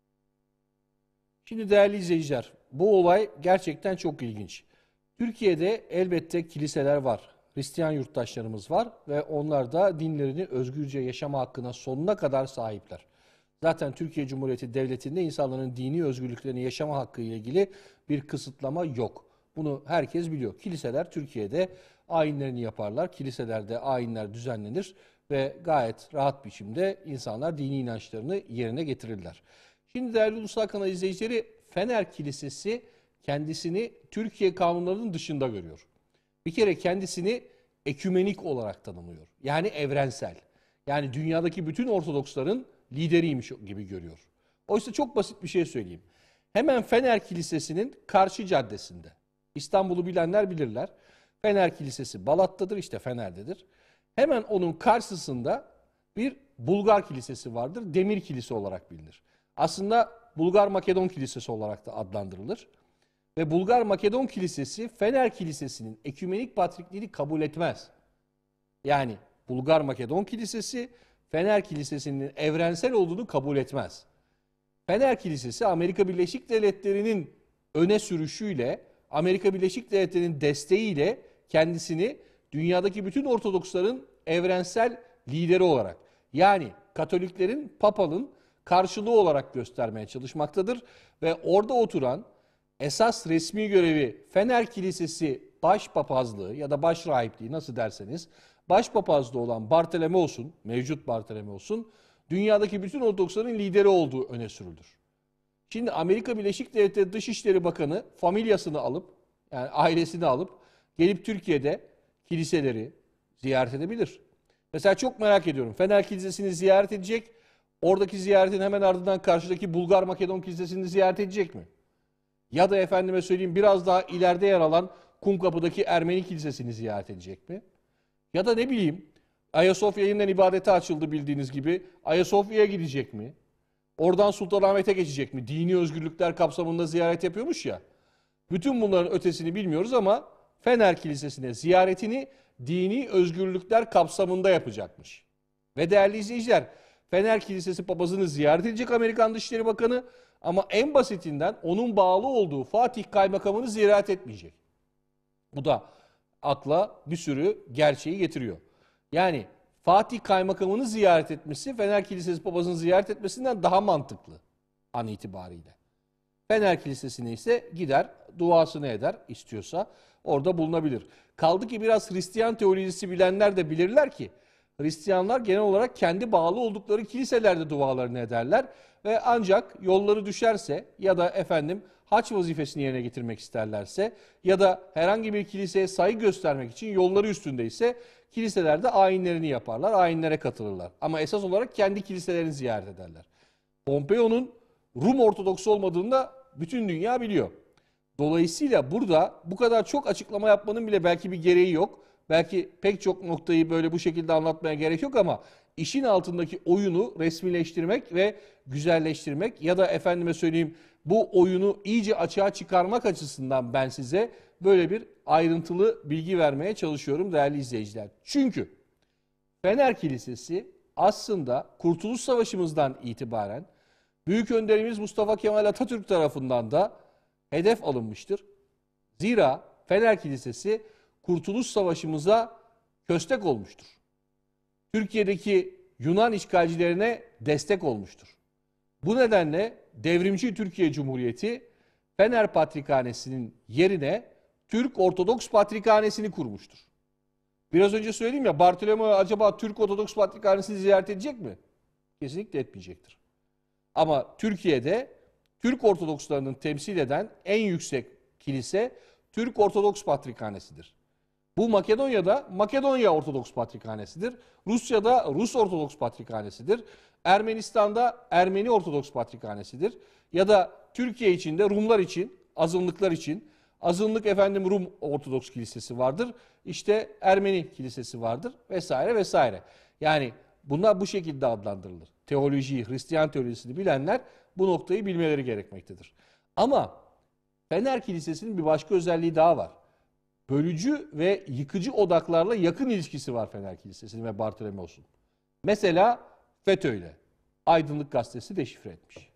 Şimdi değerli izleyiciler, bu olay gerçekten çok ilginç. Türkiye'de elbette kiliseler var. Hristiyan yurttaşlarımız var ve onlar da dinlerini özgürce yaşama hakkına sonuna kadar sahipler. Zaten Türkiye Cumhuriyeti Devleti'nde insanların dini özgürlüklerini yaşama hakkı ile ilgili bir kısıtlama yok. Bunu herkes biliyor. Kiliseler Türkiye'de ayinlerini yaparlar. Kiliselerde ayinler düzenlenir ve gayet rahat biçimde insanlar dini inançlarını yerine getirirler. Şimdi değerli Ulusal Kanal izleyicileri, Fener Kilisesi kendisini Türkiye kanunlarının dışında görüyor. Bir kere kendisini ekümenik olarak tanımlıyor. Yani evrensel. Yani dünyadaki bütün Ortodoksların lideriymiş gibi görüyor. Oysa çok basit bir şey söyleyeyim. Hemen Fener Kilisesi'nin karşı caddesinde. İstanbul'u bilenler bilirler. Fener Kilisesi Balat'tadır, işte Fener'dedir. Hemen onun karşısında bir Bulgar Kilisesi vardır. Demir Kilise olarak bilinir. Aslında Bulgar Makedon Kilisesi olarak da adlandırılır. Ve Bulgar Makedon Kilisesi Fener Kilisesi'nin ekümenik patrikliğini kabul etmez. Yani Bulgar Makedon Kilisesi Fener Kilisesi'nin evrensel olduğunu kabul etmez. Fener Kilisesi Amerika Birleşik Devletleri'nin öne sürüşüyle, Amerika Birleşik Devletleri'nin desteğiyle kendisini dünyadaki bütün Ortodoksların evrensel lideri olarak, yani Katoliklerin, Papal'ın karşılığı olarak göstermeye çalışmaktadır. Ve orada oturan esas resmi görevi Fener Kilisesi başpapazlığı ya da başrahipliği nasıl derseniz başpapazlığı olan Bartolomeos'un, mevcut Bartolomeos'un dünyadaki bütün Ortodoksların lideri olduğu öne sürülür. Şimdi Amerika Birleşik Devletleri Dışişleri Bakanı familyasını alıp, yani ailesini alıp gelip Türkiye'de kiliseleri ziyaret edebilir. Mesela çok merak ediyorum. Fener Kilisesi'ni ziyaret edecek, oradaki ziyaretin hemen ardından karşıdaki Bulgar Makedon Kilisesi'ni ziyaret edecek mi? Ya da efendime söyleyeyim biraz daha ileride yer alan Kumkapı'daki Ermeni Kilisesi'ni ziyaret edecek mi? Ya da ne bileyim Ayasofya yeniden ibadete açıldı bildiğiniz gibi. Ayasofya'ya gidecek mi? Oradan Sultanahmet'e geçecek mi? Dini özgürlükler kapsamında ziyaret yapıyormuş ya. Bütün bunların ötesini bilmiyoruz ama Fener Kilisesi'ne ziyaretini dini özgürlükler kapsamında yapacakmış. Ve değerli izleyiciler, Fener Kilisesi papazını ziyaret edecek Amerikan Dışişleri Bakanı ama en basitinden onun bağlı olduğu Fatih Kaymakamını ziyaret etmeyecek. Bu da akla bir sürü gerçeği getiriyor. Yani Fatih Kaymakamını ziyaret etmesi Fener Kilisesi papazını ziyaret etmesinden daha mantıklı an itibariyle. Fener Kilisesi'ne ise gider, duasını eder istiyorsa orada bulunabilir. Kaldı ki biraz Hristiyan teolojisi bilenler de bilirler ki Hristiyanlar genel olarak kendi bağlı oldukları kiliselerde dualarını ederler ve ancak yolları düşerse ya da efendim haç vazifesini yerine getirmek isterlerse ya da herhangi bir kiliseye saygı göstermek için yolları üstündeyse kiliselerde ayinlerini yaparlar, ayinlere katılırlar. Ama esas olarak kendi kiliselerini ziyaret ederler. Pompeo'nun Rum Ortodoksu olmadığını da bütün dünya biliyor. Dolayısıyla burada bu kadar çok açıklama yapmanın bile belki bir gereği yok. Belki pek çok noktayı böyle bu şekilde anlatmaya gerek yok ama işin altındaki oyunu resmileştirmek ve güzelleştirmek ya da efendime söyleyeyim bu oyunu iyice açığa çıkarmak açısından ben size böyle bir ayrıntılı bilgi vermeye çalışıyorum değerli izleyiciler. Çünkü Fener Kilisesi aslında Kurtuluş Savaşımızdan itibaren Büyük Önderimiz Mustafa Kemal Atatürk tarafından da hedef alınmıştır. Zira Fener Kilisesi Kurtuluş Savaşımıza köstek olmuştur. Türkiye'deki Yunan işgalcilerine destek olmuştur. Bu nedenle devrimci Türkiye Cumhuriyeti Fener Patrikhanesi'nin yerine Türk Ortodoks Patrikhanesi'ni kurmuştur. Biraz önce söyleyeyim ya, Bartolomeo acaba Türk Ortodoks Patrikhanesi'ni ziyaret edecek mi? Kesinlikle etmeyecektir. Ama Türkiye'de Türk Ortodokslarının temsil eden en yüksek kilise Türk Ortodoks Patrikhanesi'dir. Bu Makedonya'da Makedonya Ortodoks Patrikhanesi'dir. Rusya'da Rus Ortodoks Patrikhanesi'dir. Ermenistan'da Ermeni Ortodoks Patrikhanesi'dir. Ya da Türkiye içinde Rumlar için, azınlıklar için azınlık efendim Rum Ortodoks Kilisesi vardır. İşte Ermeni Kilisesi vardır vesaire vesaire. Yani bunlar bu şekilde adlandırılır. Teolojiyi, Hristiyan teolojisini bilenler bu noktayı bilmeleri gerekmektedir. Ama Fener Kilisesi'nin bir başka özelliği daha var. Bölücü ve yıkıcı odaklarla yakın ilişkisi var Fener Kilisesi'nin ve Bartolomeos'un. Mesela FETÖ'yle Aydınlık Gazetesi deşifre etmiş.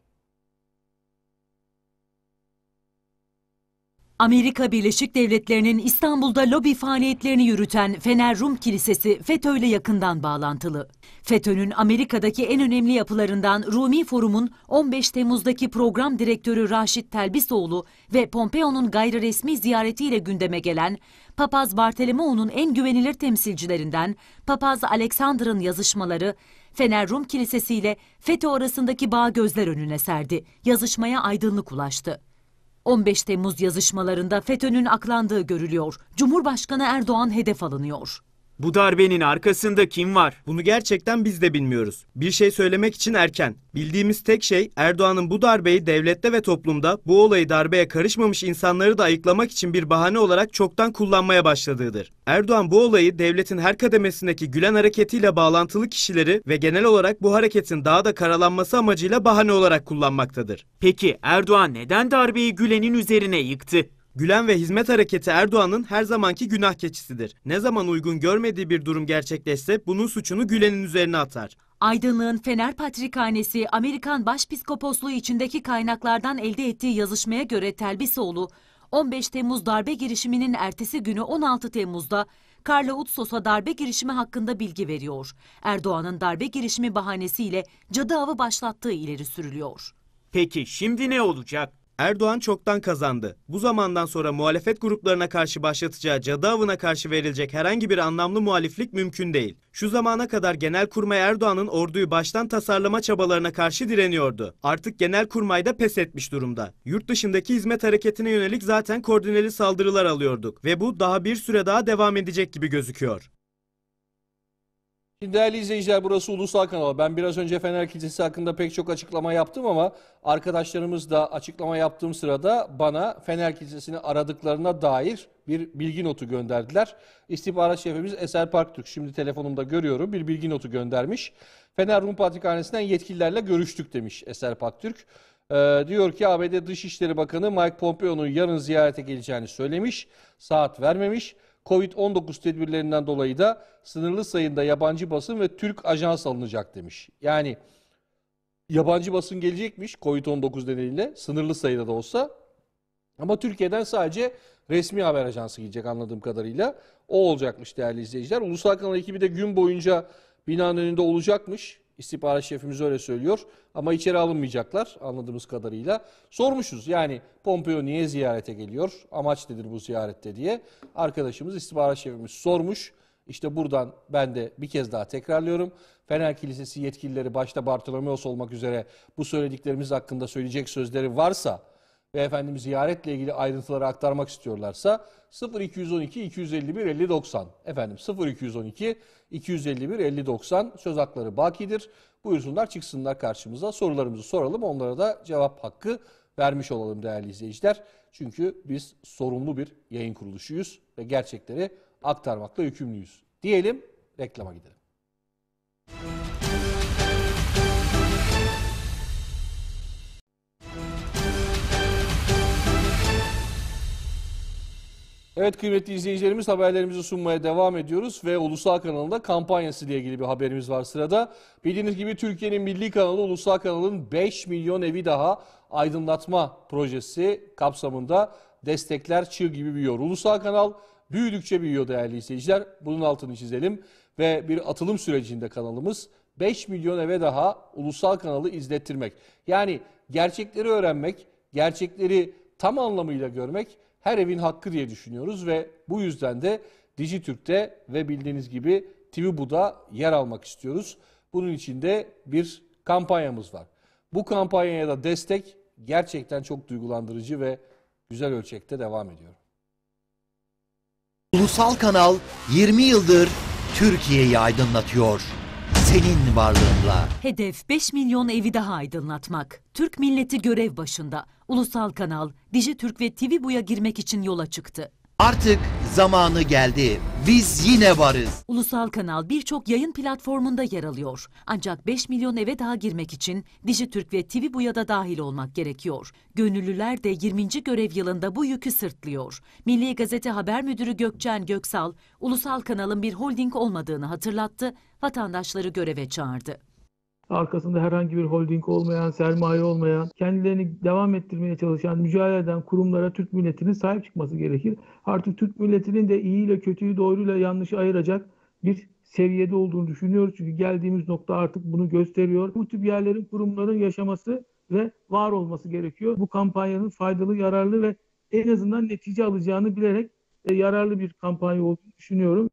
Amerika Birleşik Devletleri'nin İstanbul'da lobi faaliyetlerini yürüten Fener Rum Kilisesi FETÖ'yle yakından bağlantılı. FETÖ'nün Amerika'daki en önemli yapılarından Rumi Forum'un on beş Temmuz'daki program direktörü Raşit Telbisoğlu ve Pompeo'nun gayri resmi ziyaretiyle gündeme gelen Papaz Bartolomeo'nun en güvenilir temsilcilerinden Papaz Alexander'ın yazışmaları Fener Rum Kilisesi ile FETÖ arasındaki bağı gözler önüne serdi. Yazışmaya aydınlık ulaştı. on beş Temmuz yazışmalarında FETÖ'nün aklandığı görülüyor. Cumhurbaşkanı Erdoğan hedef alınıyor. Bu darbenin arkasında kim var? Bunu gerçekten biz de bilmiyoruz. Bir şey söylemek için erken. Bildiğimiz tek şey Erdoğan'ın bu darbeyi devlette ve toplumda bu olayı darbeye karışmamış insanları da ayıklamak için bir bahane olarak çoktan kullanmaya başladığıdır. Erdoğan bu olayı devletin her kademesindeki Gülen hareketiyle bağlantılı kişileri ve genel olarak bu hareketin daha da karalanması amacıyla bahane olarak kullanmaktadır. Peki Erdoğan neden darbeyi Gülen'in üzerine yıktı? Gülen ve Hizmet Hareketi Erdoğan'ın her zamanki günah keçisidir. Ne zaman uygun görmediği bir durum gerçekleşse bunun suçunu Gülen'in üzerine atar. Aydınlığın Fener Patrikhanesi Amerikan Başpiskoposluğu içindeki kaynaklardan elde ettiği yazışmaya göre Telbisoğlu, on beş Temmuz darbe girişiminin ertesi günü on altı Temmuz'da Karla Utsos'a darbe girişimi hakkında bilgi veriyor. Erdoğan'ın darbe girişimi bahanesiyle cadı avı başlattığı ileri sürülüyor. Peki şimdi ne olacak? Erdoğan çoktan kazandı. Bu zamandan sonra muhalefet gruplarına karşı başlatacağı cadı avına karşı verilecek herhangi bir anlamlı muhaliflik mümkün değil. Şu zamana kadar Genelkurmay Erdoğan'ın orduyu baştan tasarlama çabalarına karşı direniyordu. Artık Genelkurmay da pes etmiş durumda. Yurt dışındaki hizmet hareketine yönelik zaten koordineli saldırılar alıyorduk ve bu daha bir süre daha devam edecek gibi gözüküyor. Şimdi değerli izleyiciler, burası Ulusal Kanal. Ben biraz önce Fener Kilisesi hakkında pek çok açıklama yaptım ama arkadaşlarımız da açıklama yaptığım sırada bana Fener Kilisesi'ni aradıklarına dair bir bilgi notu gönderdiler. İstihbarat şefimiz Eser Parktürk, şimdi telefonumda görüyorum, bir bilgi notu göndermiş. Fener Rum Patrikhanesi'nden yetkililerle görüştük demiş Eser Parktürk. Ee, diyor ki A B D Dışişleri Bakanı Mike Pompeo'nun yarın ziyarete geleceğini söylemiş, saat vermemiş. Covid on dokuz tedbirlerinden dolayı da sınırlı sayıda yabancı basın ve Türk ajans alınacak demiş. Yani yabancı basın gelecekmiş Covid on dokuz nedeniyle, sınırlı sayıda da olsa. Ama Türkiye'den sadece resmi haber ajansı gidecek anladığım kadarıyla. O olacakmış değerli izleyiciler. Ulusal Kanal ekibi de gün boyunca binanın önünde olacakmış. İstihbarat şefimiz öyle söylüyor. Ama içeri alınmayacaklar anladığımız kadarıyla. Sormuşuz yani Pompeo niye ziyarete geliyor? Amaç nedir bu ziyarette diye. Arkadaşımız istihbarat şefimiz sormuş. İşte buradan ben de bir kez daha tekrarlıyorum. Fener Kilisesi yetkilileri başta Bartolomeos olmak üzere bu söylediklerimiz hakkında söyleyecek sözleri varsa ve efendim ziyaretle ilgili ayrıntıları aktarmak istiyorlarsa sıfır iki yüz on iki iki yüz elli bir elli doksan efendim sıfır iki yüz on iki iki yüz elli bir elli doksan söz hakları bakidir. Buyursunlar, çıksınlar karşımıza, sorularımızı soralım, onlara da cevap hakkı vermiş olalım değerli izleyiciler. Çünkü biz sorumlu bir yayın kuruluşuyuz ve gerçekleri aktarmakla yükümlüyüz. Diyelim, reklama gidelim. Evet kıymetli izleyicilerimiz, haberlerimizi sunmaya devam ediyoruz ve Ulusal Kanal'da kampanyası ile ilgili bir haberimiz var sırada. Bildiğiniz gibi Türkiye'nin milli kanalı Ulusal Kanal'ın beş milyon evi daha aydınlatma projesi kapsamında destekler çığ gibi büyüyor. Ulusal Kanal büyüdükçe büyüyor değerli izleyiciler. Bunun altını çizelim ve bir atılım sürecinde kanalımız beş milyon eve daha Ulusal Kanal'ı izlettirmek. Yani gerçekleri öğrenmek, gerçekleri tam anlamıyla görmek her evin hakkı diye düşünüyoruz ve bu yüzden de Dijitürk'te ve bildiğiniz gibi T V Bu'da yer almak istiyoruz. Bunun için de bir kampanyamız var. Bu kampanyaya da destek gerçekten çok duygulandırıcı ve güzel ölçekte devam ediyor. Ulusal Kanal yirmi yıldır Türkiye'yi aydınlatıyor. Senin varlığınla. Hedef beş milyon evi daha aydınlatmak. Türk milleti görev başında. Ulusal Kanal, Dijitürk ve T V Bu'ya girmek için yola çıktı. Artık zamanı geldi. Biz yine varız. Ulusal Kanal birçok yayın platformunda yer alıyor. Ancak beş milyon eve daha girmek için Dijitürk ve T V Bu'ya da dahil olmak gerekiyor. Gönüllüler de yirminci görev yılında bu yükü sırtlıyor. Milli Gazete Haber Müdürü Gökçen Göksal, Ulusal Kanal'ın bir holding olmadığını hatırlattı, vatandaşları göreve çağırdı. Arkasında herhangi bir holding olmayan, sermaye olmayan, kendilerini devam ettirmeye çalışan, mücadele eden kurumlara Türk milletinin sahip çıkması gerekir. Artık Türk milletinin de iyiyle kötüyü, doğruyla yanlışı ayıracak bir seviyede olduğunu düşünüyoruz. Çünkü geldiğimiz nokta artık bunu gösteriyor. Bu tip yerlerin, kurumların yaşaması ve var olması gerekiyor. Bu kampanyanın faydalı, yararlı ve en azından netice alacağını bilerek e, yararlı bir kampanya olduğunu düşünüyorum.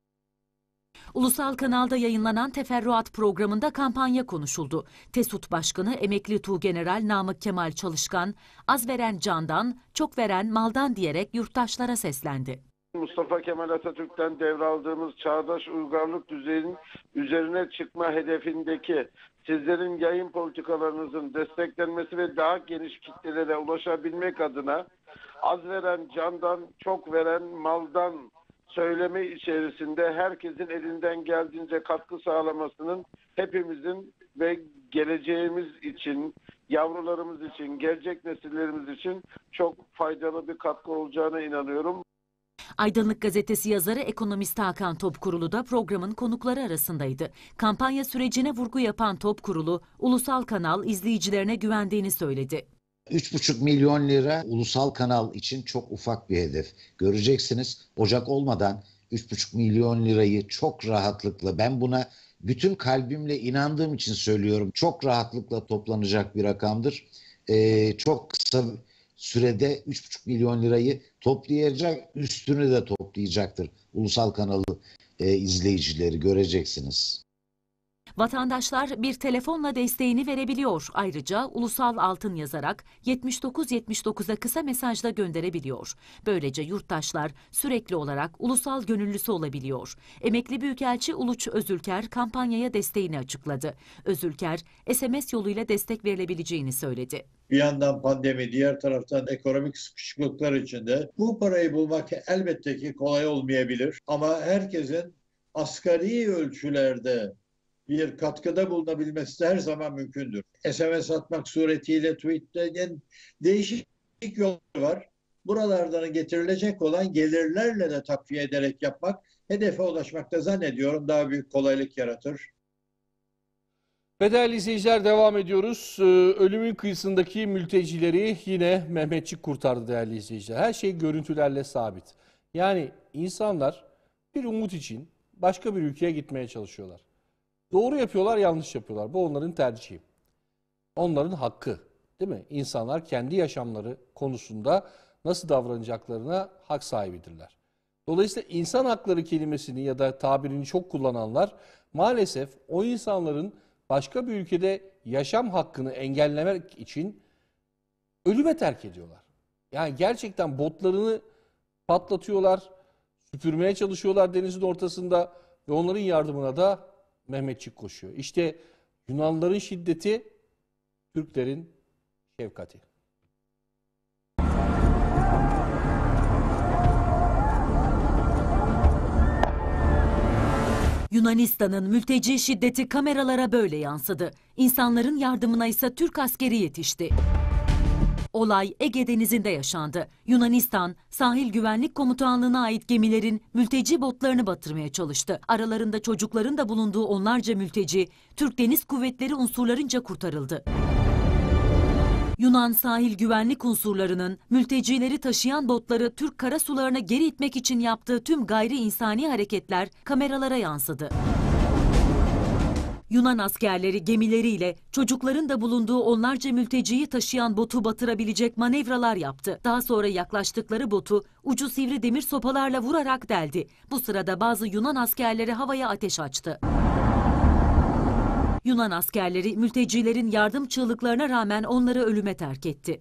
Ulusal Kanal'da yayınlanan Teferruat programında kampanya konuşuldu. TESUT Başkanı Emekli Tuğgeneral Namık Kemal Çalışkan, az veren candan, çok veren maldan diyerek yurttaşlara seslendi. Mustafa Kemal Atatürk'ten devraldığımız çağdaş uygarlık düzeyinin üzerine çıkma hedefindeki sizlerin yayın politikalarınızın desteklenmesi ve daha geniş kitlelere ulaşabilmek adına az veren candan, çok veren maldan söylemi içerisinde herkesin elinden geldiğince katkı sağlamasının hepimizin ve geleceğimiz için, yavrularımız için, gelecek nesillerimiz için çok faydalı bir katkı olacağına inanıyorum. Aydınlık Gazetesi yazarı ekonomist Hakan Topkurulu da programın konukları arasındaydı. Kampanya sürecine vurgu yapan Topkurulu, Ulusal Kanal izleyicilerine güvendiğini söyledi. üç buçuk milyon lira Ulusal Kanal için çok ufak bir hedef. Göreceksiniz, Ocak olmadan üç buçuk milyon lirayı çok rahatlıkla, ben buna bütün kalbimle inandığım için söylüyorum, çok rahatlıkla toplanacak bir rakamdır. Ee, çok kısa sürede üç buçuk milyon lirayı toplayacak, üstünü de toplayacaktır. Ulusal Kanalı e, izleyicileri göreceksiniz. Vatandaşlar bir telefonla desteğini verebiliyor. Ayrıca Ulusal Altın yazarak yetmiş dokuz yetmiş dokuza kısa mesajla gönderebiliyor. Böylece yurttaşlar sürekli olarak ulusal gönüllüsü olabiliyor. Emekli Büyükelçi Uluç Özülker kampanyaya desteğini açıkladı. Özülker, S M S yoluyla destek verilebileceğini söyledi. Bir yandan pandemi, diğer taraftan ekonomik sıkışıklıklar içinde bu parayı bulmak elbette ki kolay olmayabilir. Ama herkesin asgari ölçülerde bir katkıda bulunabilmesi de her zaman mümkündür. S M S atmak suretiyle, tweet'ten değişik yollar var. Buralardan getirilecek olan gelirlerle de takviye ederek yapmak, hedefe ulaşmakta zannediyorum daha büyük kolaylık yaratır. Ve değerli izleyiciler, devam ediyoruz. Ee, ölümün kıyısındaki mültecileri yine Mehmetçik kurtardı değerli izleyiciler. Her şey görüntülerle sabit. Yani insanlar bir umut için başka bir ülkeye gitmeye çalışıyorlar. Doğru yapıyorlar, yanlış yapıyorlar. Bu onların tercihi. Onların hakkı. Değil mi? İnsanlar kendi yaşamları konusunda nasıl davranacaklarına hak sahibidirler. Dolayısıyla insan hakları kelimesini ya da tabirini çok kullananlar maalesef o insanların başka bir ülkede yaşam hakkını engellemek için ölüme terk ediyorlar. Yani gerçekten botlarını patlatıyorlar, süpürmeye çalışıyorlar denizin ortasında ve onların yardımına da Mehmetçik koşuyor. İşte Yunanlıların şiddeti, Türklerin şefkati. Yunanistan'ın mülteci şiddeti kameralara böyle yansıdı. İnsanların yardımına ise Türk askeri yetişti. Olay Ege Denizi'nde yaşandı. Yunanistan, Sahil Güvenlik Komutanlığı'na ait gemilerin mülteci botlarını batırmaya çalıştı. Aralarında çocukların da bulunduğu onlarca mülteci, Türk Deniz Kuvvetleri unsurlarınca kurtarıldı. Yunan sahil güvenlik unsurlarının mültecileri taşıyan botları Türk karasularına geri itmek için yaptığı tüm gayri insani hareketler kameralara yansıdı. Yunan askerleri gemileriyle çocukların da bulunduğu onlarca mülteciyi taşıyan botu batırabilecek manevralar yaptı. Daha sonra yaklaştıkları botu ucu sivri demir sopalarla vurarak deldi. Bu sırada bazı Yunan askerleri havaya ateş açtı. Yunan askerleri mültecilerin yardım çığlıklarına rağmen onları ölüme terk etti.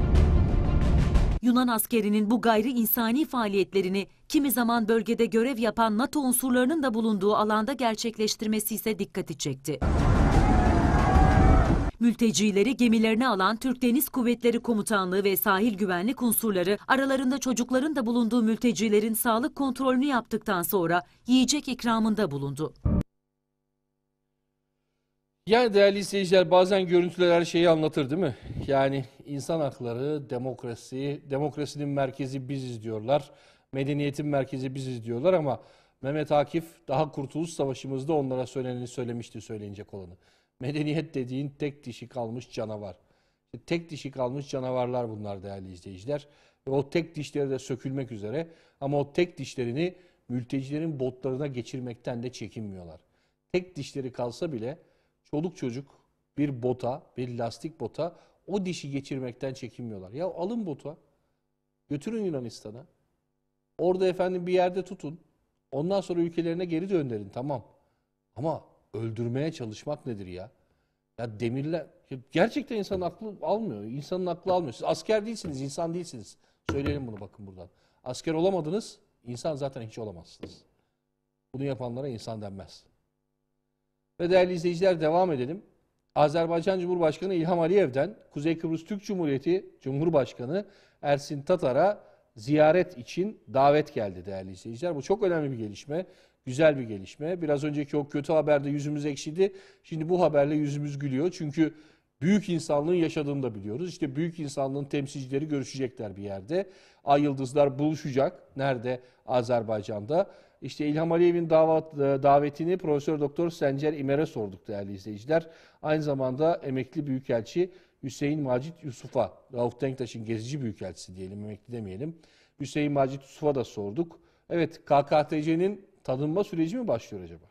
Yunan askerinin bu gayri insani faaliyetlerini kimi zaman bölgede görev yapan NATO unsurlarının da bulunduğu alanda gerçekleştirmesi ise dikkati çekti. Mültecileri gemilerine alan Türk Deniz Kuvvetleri Komutanlığı ve sahil güvenlik unsurları aralarında çocukların da bulunduğu mültecilerin sağlık kontrolünü yaptıktan sonra yiyecek ikramında bulundu. Yani değerli izleyiciler, bazen görüntüler her şeyi anlatır değil mi? Yani insan hakları, demokrasi, demokrasinin merkezi biziz diyorlar. Medeniyetin merkezi biziz diyorlar ama Mehmet Akif daha Kurtuluş Savaşı'mızda onlara söyleneni söylemişti, söyleyecek olanı. Medeniyet dediğin tek dişi kalmış canavar. Tek dişi kalmış canavarlar bunlar değerli izleyiciler. Ve o tek dişleri de sökülmek üzere ama o tek dişlerini mültecilerin botlarına geçirmekten de çekinmiyorlar. Tek dişleri kalsa bile çoluk çocuk bir bota, bir lastik bota o dişi geçirmekten çekinmiyorlar. Ya alın bota, götürün Yunanistan'a. Orada efendim bir yerde tutun. Ondan sonra ülkelerine geri döndürün, tamam. Ama öldürmeye çalışmak nedir ya? Ya demirler, ya gerçekten insanın aklı almıyor. İnsanın aklı almıyor. Siz asker değilsiniz, insan değilsiniz. Söyleyelim bunu bakın buradan. Asker olamadınız, insan zaten hiç olamazsınız. Bunu yapanlara insan denmez. Ve değerli izleyiciler, devam edelim. Azerbaycan Cumhurbaşkanı İlham Aliyev'den Kuzey Kıbrıs Türk Cumhuriyeti Cumhurbaşkanı Ersin Tatar'a ziyaret için davet geldi değerli izleyiciler. Bu çok önemli bir gelişme, güzel bir gelişme. Biraz önceki o kötü haberde yüzümüz ekşidi. Şimdi bu haberle yüzümüz gülüyor. Çünkü büyük insanlığın yaşadığını da biliyoruz. İşte büyük insanlığın temsilcileri görüşecekler bir yerde. Ay yıldızlar buluşacak. Nerede? Azerbaycan'da. İşte İlham Aliyev'in davet, davetini Profesör Doktor Sencer İmer'e sorduk değerli izleyiciler. Aynı zamanda emekli büyükelçi Hüseyin Macit Yusuf'a, Rauf Denktaş'ın gezici büyükelçisi diyelim, emekli demeyelim. Hüseyin Macit Yusuf'a da sorduk. Evet, K K T C'nin tanınma süreci mi başlıyor acaba?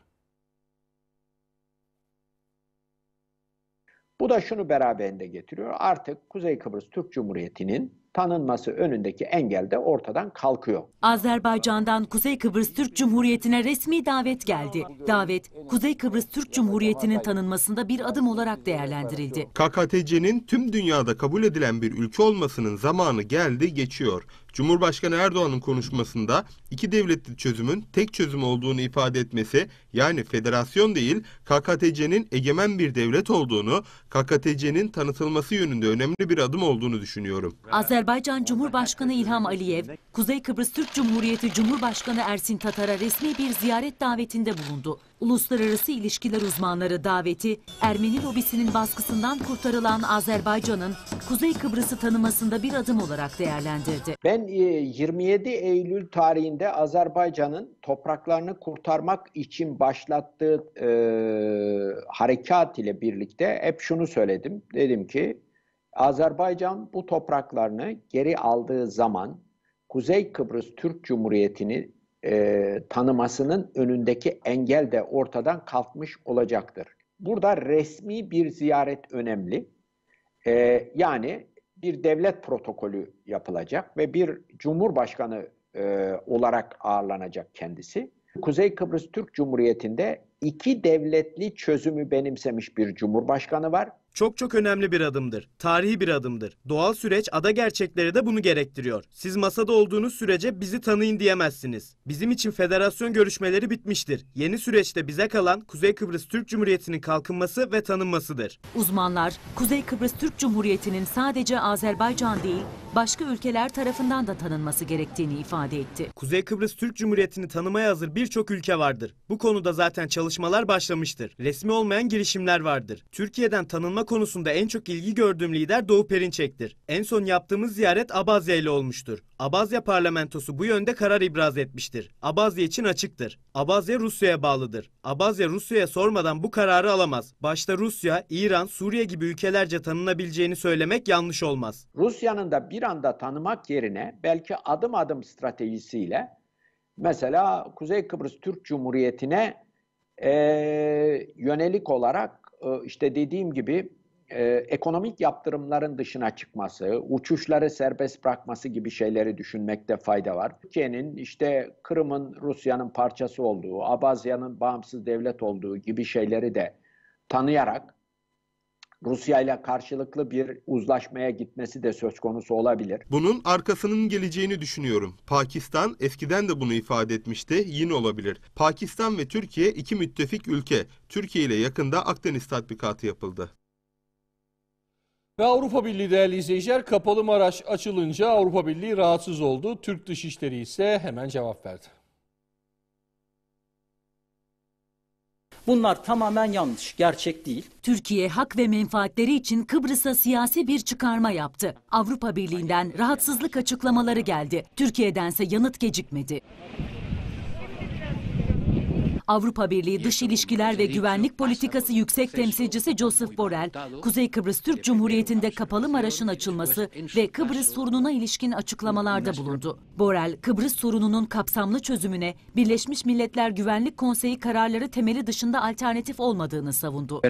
Bu da şunu beraberinde getiriyor. Artık Kuzey Kıbrıs Türk Cumhuriyeti'nin tanınması önündeki engel de ortadan kalkıyor. Azerbaycan'dan Kuzey Kıbrıs Türk Cumhuriyeti'ne resmi davet geldi. Davet, Kuzey Kıbrıs Türk Cumhuriyeti'nin tanınmasında bir adım olarak değerlendirildi. K K T C'nin tüm dünyada kabul edilen bir ülke olmasının zamanı geldi, geçiyor. Cumhurbaşkanı Erdoğan'ın konuşmasında iki devletli çözümün tek çözüm olduğunu ifade etmesi, yani federasyon değil K K T C'nin egemen bir devlet olduğunu, K K T C'nin tanıtılması yönünde önemli bir adım olduğunu düşünüyorum. Azerbaycan Cumhurbaşkanı İlham Aliyev, Kuzey Kıbrıs Türk Cumhuriyeti Cumhurbaşkanı Ersin Tatar'a resmi bir ziyaret davetinde bulundu. Uluslararası ilişkiler uzmanları daveti, Ermeni lobisinin baskısından kurtarılan Azerbaycan'ın Kuzey Kıbrıs'ı tanımasında bir adım olarak değerlendirdi. Ben yirmi yedi Eylül tarihinde Azerbaycan'ın topraklarını kurtarmak için başlattığı e, harekat ile birlikte hep şunu söyledim. Dedim ki Azerbaycan bu topraklarını geri aldığı zaman Kuzey Kıbrıs Türk Cumhuriyeti'ni e, tanımasının önündeki engel de ortadan kalkmış olacaktır. Burada resmi bir ziyaret önemli. E, yani bir devlet protokolü yapılacak ve bir cumhurbaşkanı e, olarak ağırlanacak kendisi. Kuzey Kıbrıs Türk Cumhuriyeti'nde iki devletli çözümü benimsemiş bir cumhurbaşkanı var. Çok çok önemli bir adımdır. Tarihi bir adımdır. Doğal süreç, ada gerçekleri de bunu gerektiriyor. Siz masada olduğunuz sürece bizi tanıyın diyemezsiniz. Bizim için federasyon görüşmeleri bitmiştir. Yeni süreçte bize kalan Kuzey Kıbrıs Türk Cumhuriyeti'nin kalkınması ve tanınmasıdır. Uzmanlar, Kuzey Kıbrıs Türk Cumhuriyeti'nin sadece Azerbaycan değil, başka ülkeler tarafından da tanınması gerektiğini ifade etti. Kuzey Kıbrıs Türk Cumhuriyeti'ni tanımaya hazır birçok ülke vardır. Bu konuda zaten çalışmalar başlamıştır. Resmi olmayan girişimler vardır. Türkiye'den tanınma konusunda en çok ilgi gördüğüm lider Doğu Perinçek'tir. En son yaptığımız ziyaret Abazya ile olmuştur. Abazya parlamentosu bu yönde karar ibraz etmiştir. Abazya için açıktır. Abazya Rusya'ya bağlıdır. Abazya Rusya'ya sormadan bu kararı alamaz. Başta Rusya, İran, Suriye gibi ülkelerce tanınabileceğini söylemek yanlış olmaz. Rusya'nın da bir anda tanımak yerine belki adım adım stratejisiyle mesela Kuzey Kıbrıs Türk Cumhuriyeti'ne e, yönelik olarak e, işte dediğim gibi e, ekonomik yaptırımların dışına çıkması, uçuşları serbest bırakması gibi şeyleri düşünmekte fayda var. Türkiye'nin işte Kırım'ın Rusya'nın parçası olduğu, Abazya'nın bağımsız devlet olduğu gibi şeyleri de tanıyarak Rusya ile karşılıklı bir uzlaşmaya gitmesi de söz konusu olabilir. Bunun arkasının geleceğini düşünüyorum. Pakistan eskiden de bunu ifade etmişti, yine olabilir. Pakistan ve Türkiye iki müttefik ülke. Türkiye ile yakında Akdeniz tatbikatı yapıldı. Ve Avrupa Birliği değerli izleyiciler, Kapalı Maraş açılınca Avrupa Birliği rahatsız oldu. Türk Dışişleri ise hemen cevap verdi. Bunlar tamamen yanlış, gerçek değil. Türkiye hak ve menfaatleri için Kıbrıs'a siyasi bir çıkarma yaptı. Avrupa Birliği'nden rahatsızlık açıklamaları geldi. Türkiye'dense yanıt gecikmedi. Avrupa Birliği Dış İlişkiler ve Güvenlik Politikası Yüksek Temsilcisi Joseph Borrell, Kuzey Kıbrıs Türk Cumhuriyeti'nde Kapalı Maraş'ın açılması ve Kıbrıs sorununa ilişkin açıklamalarda bulundu. Borrell, Kıbrıs sorununun kapsamlı çözümüne Birleşmiş Milletler Güvenlik Konseyi kararları temeli dışında alternatif olmadığını savundu.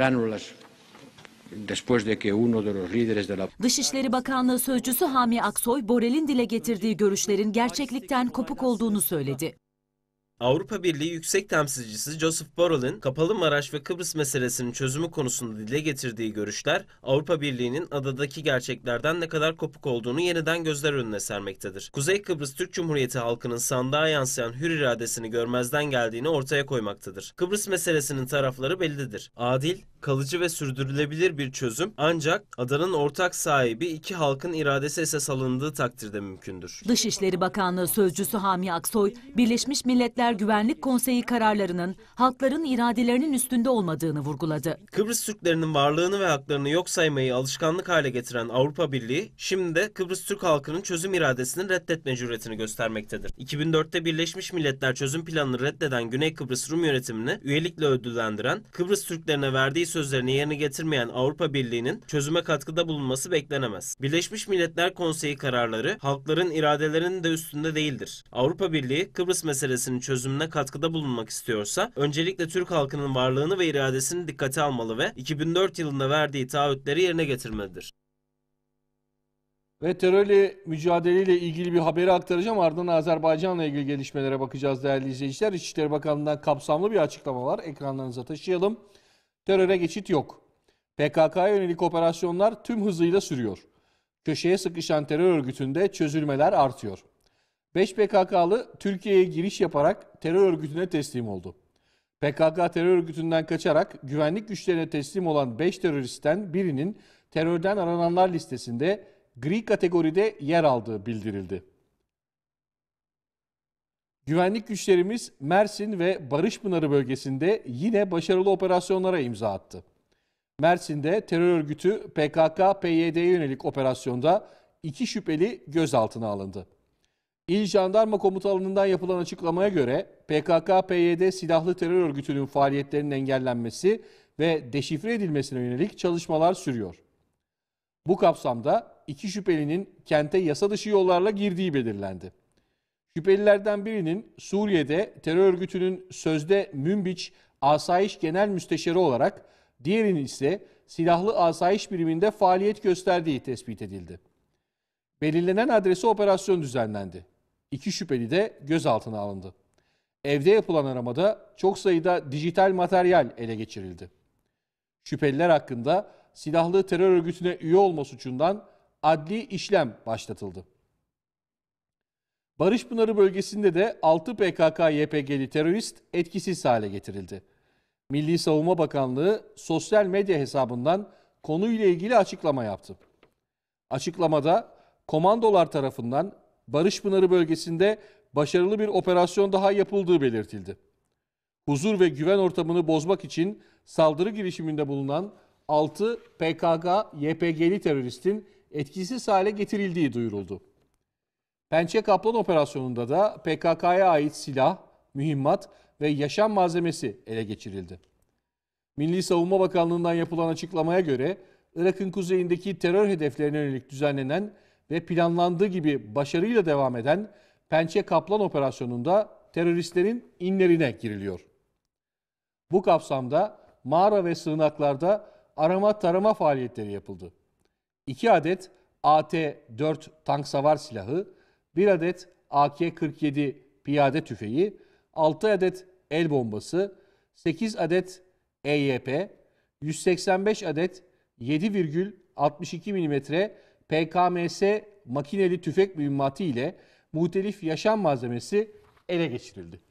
Dışişleri Bakanlığı Sözcüsü Hami Aksoy, Borrell'in dile getirdiği görüşlerin gerçeklikten kopuk olduğunu söyledi. Avrupa Birliği Yüksek Temsilcisi Joseph Borrell'in Kapalı Maraş ve Kıbrıs meselesinin çözümü konusunda dile getirdiği görüşler, Avrupa Birliği'nin adadaki gerçeklerden ne kadar kopuk olduğunu yeniden gözler önüne sermektedir. Kuzey Kıbrıs Türk Cumhuriyeti halkının sandığa yansıyan hür iradesini görmezden geldiğini ortaya koymaktadır. Kıbrıs meselesinin tarafları bellidir. Adil, kalıcı ve sürdürülebilir bir çözüm ancak adanın ortak sahibi iki halkın iradesi esas alındığı takdirde mümkündür. Dışişleri Bakanlığı Sözcüsü Hami Aksoy, Birleşmiş Milletler Güvenlik Konseyi kararlarının halkların iradelerinin üstünde olmadığını vurguladı. Kıbrıs Türklerinin varlığını ve haklarını yok saymayı alışkanlık hale getiren Avrupa Birliği, şimdi de Kıbrıs Türk halkının çözüm iradesini reddetme cüretini göstermektedir. iki bin dörtte Birleşmiş Milletler çözüm planını reddeden Güney Kıbrıs Rum yönetimini üyelikle ödüllendiren, Kıbrıs Türklerine verdiği sözlerini yerine getirmeyen Avrupa Birliği'nin çözüme katkıda bulunması beklenemez. Birleşmiş Milletler Konseyi kararları halkların iradelerinin de üstünde değildir. Avrupa Birliği Kıbrıs meselesinin çözümüne katkıda bulunmak istiyorsa öncelikle Türk halkının varlığını ve iradesini dikkate almalı ve iki bin dört yılında verdiği taahhütleri yerine getirmelidir. Ve terörle mücadeleyle ilgili bir haberi aktaracağım. Ardından Azerbaycan'la ilgili gelişmelere bakacağız değerli izleyiciler. İçişleri Bakanlığı'ndan kapsamlı bir açıklama var. Ekranlarınıza taşıyalım. Teröre geçit yok. P K K'ya yönelik operasyonlar tüm hızıyla sürüyor. Köşeye sıkışan terör örgütünde çözülmeler artıyor. beş P K K'lı Türkiye'ye giriş yaparak terör örgütüne teslim oldu. P K K terör örgütünden kaçarak güvenlik güçlerine teslim olan beş teröristten birinin terörden arananlar listesinde gri kategoride yer aldığı bildirildi. Güvenlik güçlerimiz Mersin ve Barışpınarı bölgesinde yine başarılı operasyonlara imza attı. Mersin'de terör örgütü P K K P Y D'ye yönelik operasyonda iki şüpheli gözaltına alındı. İl Jandarma Komutanlığı'ndan yapılan açıklamaya göre P K K P Y D silahlı terör örgütünün faaliyetlerinin engellenmesi ve deşifre edilmesine yönelik çalışmalar sürüyor. Bu kapsamda iki şüphelinin kente yasa dışı yollarla girdiği belirlendi. Şüphelilerden birinin Suriye'de terör örgütünün sözde Münbiç Asayiş Genel Müsteşarı olarak, diğerinin ise silahlı asayiş biriminde faaliyet gösterdiği tespit edildi. Belirlenen adrese operasyon düzenlendi. İki şüpheli de gözaltına alındı. Evde yapılan aramada çok sayıda dijital materyal ele geçirildi. Şüpheliler hakkında silahlı terör örgütüne üye olma suçundan adli işlem başlatıldı. Barışpınarı bölgesinde de altı P K K Y P G'li terörist etkisiz hale getirildi. Milli Savunma Bakanlığı sosyal medya hesabından konuyla ilgili açıklama yaptı. Açıklamada komandolar tarafından Barışpınarı bölgesinde başarılı bir operasyon daha yapıldığı belirtildi. Huzur ve güven ortamını bozmak için saldırı girişiminde bulunan altı P K K Y P G'li teröristin etkisiz hale getirildiği duyuruldu. Pençe Kaplan operasyonunda da P K K'ya ait silah, mühimmat ve yaşam malzemesi ele geçirildi. Milli Savunma Bakanlığı'ndan yapılan açıklamaya göre Irak'ın kuzeyindeki terör hedeflerine yönelik düzenlenen ve planlandığı gibi başarıyla devam eden Pençe Kaplan operasyonunda teröristlerin inlerine giriliyor. Bu kapsamda mağara ve sığınaklarda arama tarama faaliyetleri yapıldı. iki adet A T dört tank savar silahı, bir adet A K kırk yedi piyade tüfeği, altı adet el bombası, sekiz adet E Y P, yüz seksen beş adet yedi virgül altmış iki milimetre P K M S makineli tüfek mühimmatı ile muhtelif yaşam malzemesi ele geçirildi.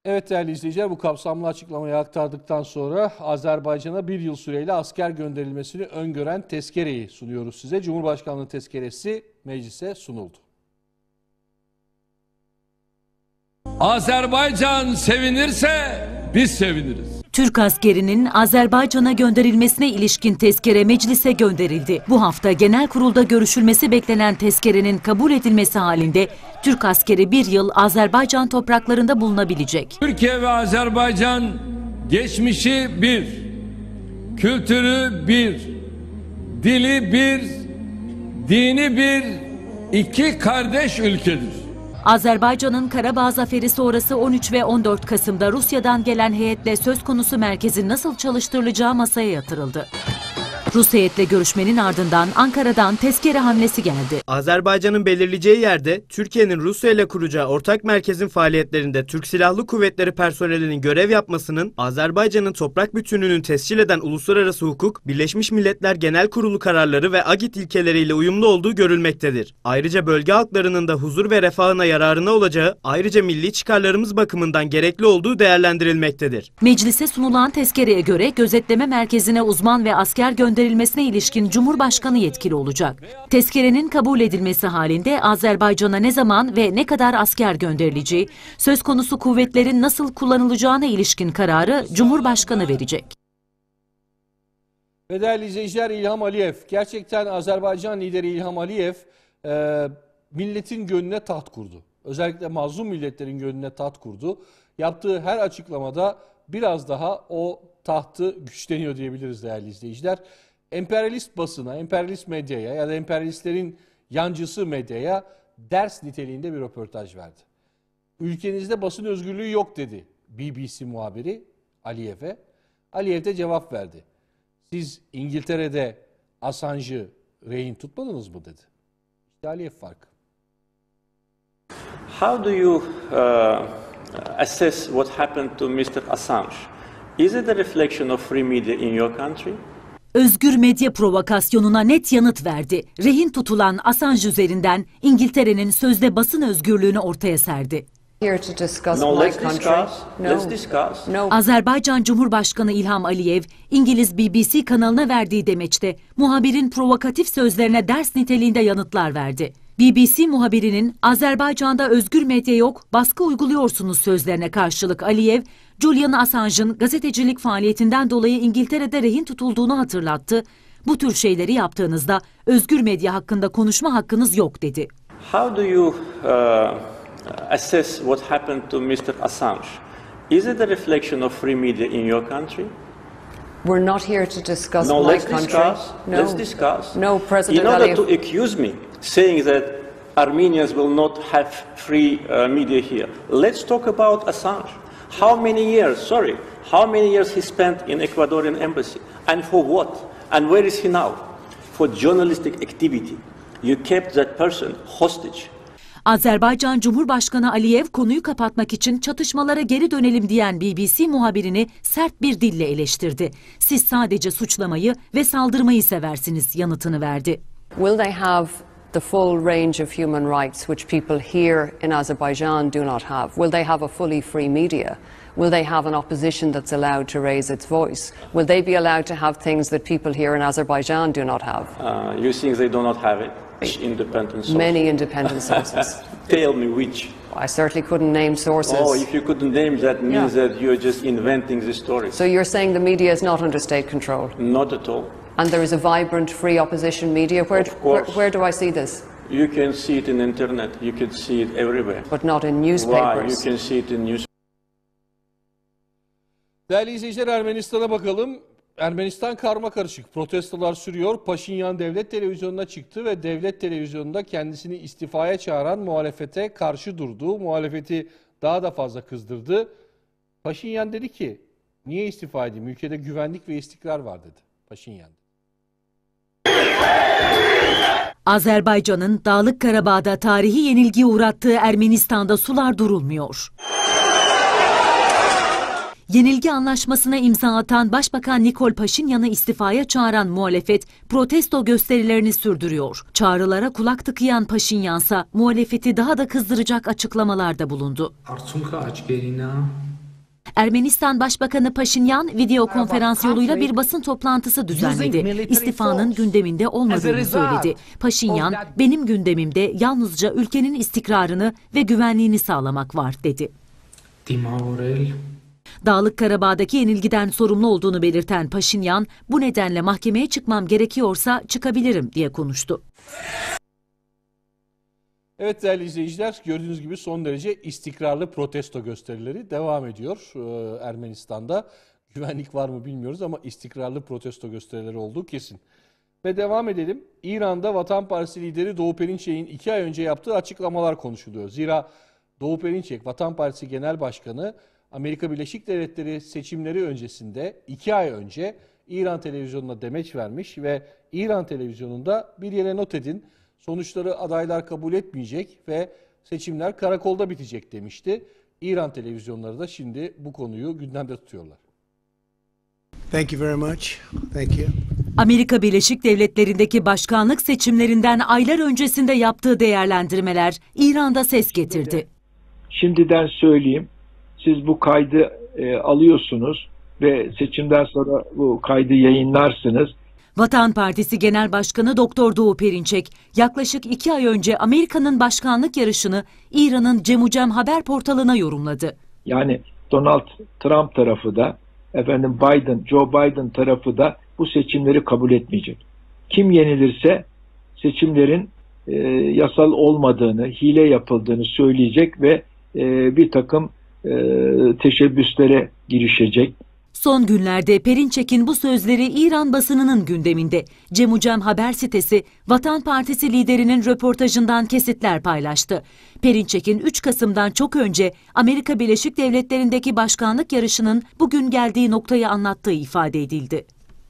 Evet değerli izleyiciler, bu kapsamlı açıklamayı aktardıktan sonra Azerbaycan'a bir yıl süreyle asker gönderilmesini öngören tezkereyi sunuyoruz size. Cumhurbaşkanlığı tezkeresi meclise sunuldu. Azerbaycan sevinirse biz seviniriz. Türk askerinin Azerbaycan'a gönderilmesine ilişkin tezkere meclise gönderildi. Bu hafta genel kurulda görüşülmesi beklenen tezkerenin kabul edilmesi halinde Türk askeri bir yıl Azerbaycan topraklarında bulunabilecek. Türkiye ve Azerbaycan geçmişi bir, kültürü bir, dili bir, dini bir, iki kardeş ülkedir. Azerbaycan'ın Karabağ zaferi sonrası on üç ve on dört Kasım'da Rusya'dan gelen heyetle söz konusu merkezin nasıl çalıştırılacağı masaya yatırıldı. Rus heyetle görüşmenin ardından Ankara'dan tezkere hamlesi geldi. Azerbaycan'ın belirleyeceği yerde Türkiye'nin Rusya ile kuracağı ortak merkezin faaliyetlerinde Türk Silahlı Kuvvetleri personelinin görev yapmasının Azerbaycan'ın toprak bütünlüğünü tescil eden uluslararası hukuk, Birleşmiş Milletler Genel Kurulu kararları ve AGİT ilkeleriyle uyumlu olduğu görülmektedir. Ayrıca bölge halklarının da huzur ve refahına yararına olacağı, ayrıca milli çıkarlarımız bakımından gerekli olduğu değerlendirilmektedir. Meclise sunulan tezkereye göre gözetleme merkezine uzman ve asker gönderilmesi verilmesine ilişkin Cumhurbaşkanı yetkili olacak. Tezkerenin kabul edilmesi halinde Azerbaycan'a ne zaman ve ne kadar asker gönderileceği, söz konusu kuvvetlerin nasıl kullanılacağına ilişkin kararı Cumhurbaşkanı verecek. Ve değerli izleyiciler, İlham Aliyev, gerçekten Azerbaycan lideri İlham Aliyev e, milletin gönlüne taht kurdu. Özellikle mazlum milletlerin gönlüne taht kurdu. Yaptığı her açıklamada biraz daha o tahtı güçleniyor diyebiliriz değerli izleyiciler. Emperyalist basına, emperyalist medyaya ya da emperyalistlerin yancısı medyaya ders niteliğinde bir röportaj verdi. Ülkenizde basın özgürlüğü yok dedi B B C muhabiri Aliyev'e. Aliyev de cevap verdi. Siz İngiltere'de Assange'ı rehin tutmadınız mı dedi. İşte Aliyev farkı. How do you uh, assess what happened to mister Assange? Is it a reflection of free media in your country? Özgür medya provokasyonuna net yanıt verdi. Rehin tutulan Assange üzerinden İngiltere'nin sözde basın özgürlüğünü ortaya serdi. No, let's discuss. Let's discuss. Azerbaycan Cumhurbaşkanı İlham Aliyev, İngiliz B B C kanalına verdiği demeçte muhabirin provokatif sözlerine ders niteliğinde yanıtlar verdi. B B C muhabirinin Azerbaycan'da özgür medya yok, baskı uyguluyorsunuz sözlerine karşılık Aliyev, Julian Assange'ın gazetecilik faaliyetinden dolayı İngiltere'de rehin tutulduğunu hatırlattı. Bu tür şeyleri yaptığınızda özgür medya hakkında konuşma hakkınız yok dedi. How do you uh, assess what happened to mister Assange? Is it a reflection of free media in your country? We're not here to discuss no, my let's country. Discuss. No, let's discuss. No, President In order Aliyev. to accuse me, saying that Armenians will not have free uh, media here, let's talk about Assange. How many years, sorry, how many years he spent in Ecuadorian embassy? And for what? And where is he now? For journalistic activity. You kept that person hostage. Azerbaycan Cumhurbaşkanı Aliyev konuyu kapatmak için çatışmalara geri dönelim diyen B B C muhabirini sert bir dille eleştirdi. Siz sadece suçlamayı ve saldırmayı seversiniz yanıtını verdi. Will they have the full range of human rights which people here in Azerbaijan do not have? Will they have a fully free media? Will they have an opposition that's allowed to raise its voice? Will they be allowed to have things that people here in Azerbaijan do not have? Uh, you think they do not have it? Independent sources. Many independent sources. Tell me which. I certainly couldn't name sources. Oh, if you couldn't name, that means Yeah. that you're just inventing the story. So you're saying the media is not under state control? Not at all. And there is a vibrant, free opposition media. Where, Of course. where, where do I see this? You can see it in internet. You can see it everywhere. But not in newspapers. Why? You can see it in newspapers. Değerli izleyiciler, Ermenistan'a bakalım. Ermenistan karma karışık. Protestolar sürüyor. Paşinyan devlet televizyonuna çıktı ve devlet televizyonunda kendisini istifaya çağıran muhalefete karşı durdu. Muhalefeti daha da fazla kızdırdı. Paşinyan dedi ki, niye istifa edeyim? Ülkede güvenlik ve istikrar var dedi Paşinyan. Azerbaycan'ın Dağlık Karabağ'da tarihi yenilgiye uğrattığı Ermenistan'da sular durulmuyor. Yenilgi anlaşmasına imza atan Başbakan Nikol Paşinyan'ı istifaya çağıran muhalefet protesto gösterilerini sürdürüyor. Çağrılara kulak tıkayan Paşinyansa muhalefeti daha da kızdıracak açıklamalarda bulundu. Ermenistan Başbakanı Paşinyan video konferans yoluyla bir basın toplantısı düzenledi. İstifanın gündeminde olmadığını söyledi. Paşinyan, benim gündemimde yalnızca ülkenin istikrarını ve güvenliğini sağlamak var dedi. Dağlık Karabağ'daki yenilgiden sorumlu olduğunu belirten Paşinyan, bu nedenle mahkemeye çıkmam gerekiyorsa çıkabilirim diye konuştu. Evet değerli izleyiciler, gördüğünüz gibi son derece istikrarlı protesto gösterileri devam ediyor ee, Ermenistan'da. Güvenlik var mı bilmiyoruz ama istikrarlı protesto gösterileri olduğu kesin. Ve devam edelim. İran'da Vatan Partisi lideri Doğu Perinçek'in iki ay önce yaptığı açıklamalar konuşuluyor. Zira Doğu Perinçek, Vatan Partisi Genel Başkanı, Amerika Birleşik Devletleri seçimleri öncesinde iki ay önce İran televizyonuna demeç vermiş ve İran televizyonunda bir yere not edin, sonuçları adaylar kabul etmeyecek ve seçimler karakolda bitecek demişti. İran televizyonları da şimdi bu konuyu gündemde tutuyorlar. Thank you very much. Thank you. Amerika Birleşik Devletleri'ndeki başkanlık seçimlerinden aylar öncesinde yaptığı değerlendirmeler İran'da ses getirdi. Şimdiden söyleyeyim, siz bu kaydı e, alıyorsunuz ve seçimden sonra bu kaydı yayınlarsınız. Vatan Partisi Genel Başkanı Doktor Doğu Perinçek, yaklaşık iki ay önce Amerika'nın başkanlık yarışını İran'ın Cemucem haber portalına yorumladı. Yani Donald Trump tarafı da, efendim Biden, Joe Biden tarafı da bu seçimleri kabul etmeyecek. Kim yenilirse seçimlerin e, yasal olmadığını, hile yapıldığını söyleyecek ve e, bir takım e, teşebbüslere girişecek. Son günlerde Perinçek'in bu sözleri İran basınının gündeminde. Cemucem haber sitesi Vatan Partisi liderinin röportajından kesitler paylaştı. Perinçek'in üç Kasım'dan çok önce Amerika Birleşik Devletleri'ndeki başkanlık yarışının bugün geldiği noktayı anlattığı ifade edildi.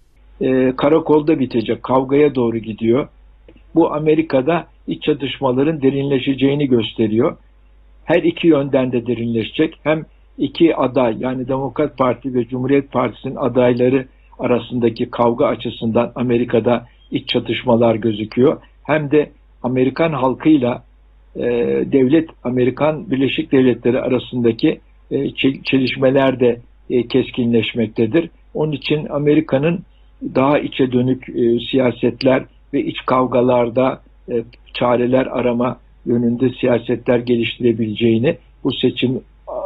Ee, karakolda bitecek, kavgaya doğru gidiyor. Bu Amerika'da iç çatışmaların derinleşeceğini gösteriyor. Her iki yönden de derinleşecek. Hem İki aday, yani Demokrat Parti ve Cumhuriyet Partisi'nin adayları arasındaki kavga açısından Amerika'da iç çatışmalar gözüküyor. Hem de Amerikan halkıyla e, devlet, Amerikan Birleşik Devletleri arasındaki e, çelişmeler de e, keskinleşmektedir. Onun için Amerika'nın daha içe dönük e, siyasetler ve iç kavgalarda e, çareler arama yönünde siyasetler geliştirebileceğini bu seçim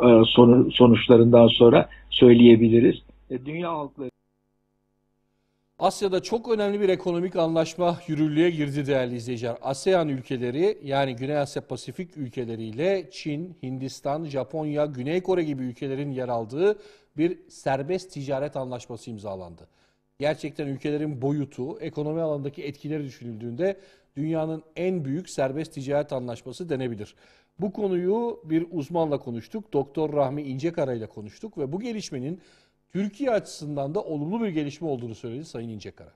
sonuçlarından sonra söyleyebiliriz. Dünya halkları Asya'da çok önemli bir ekonomik anlaşma yürürlüğe girdi değerli izleyiciler. ASEAN ülkeleri, yani Güney Asya Pasifik ülkeleriyle Çin, Hindistan, Japonya, Güney Kore gibi ülkelerin yer aldığı bir serbest ticaret anlaşması imzalandı. Gerçekten ülkelerin boyutu, ekonomi alanındaki etkileri düşünüldüğünde dünyanın en büyük serbest ticaret anlaşması denebilir. Bu konuyu bir uzmanla konuştuk. Doktor Rahmi İncekara ile konuştuk ve bu gelişmenin Türkiye açısından da olumlu bir gelişme olduğunu söyledi Sayın İncekara.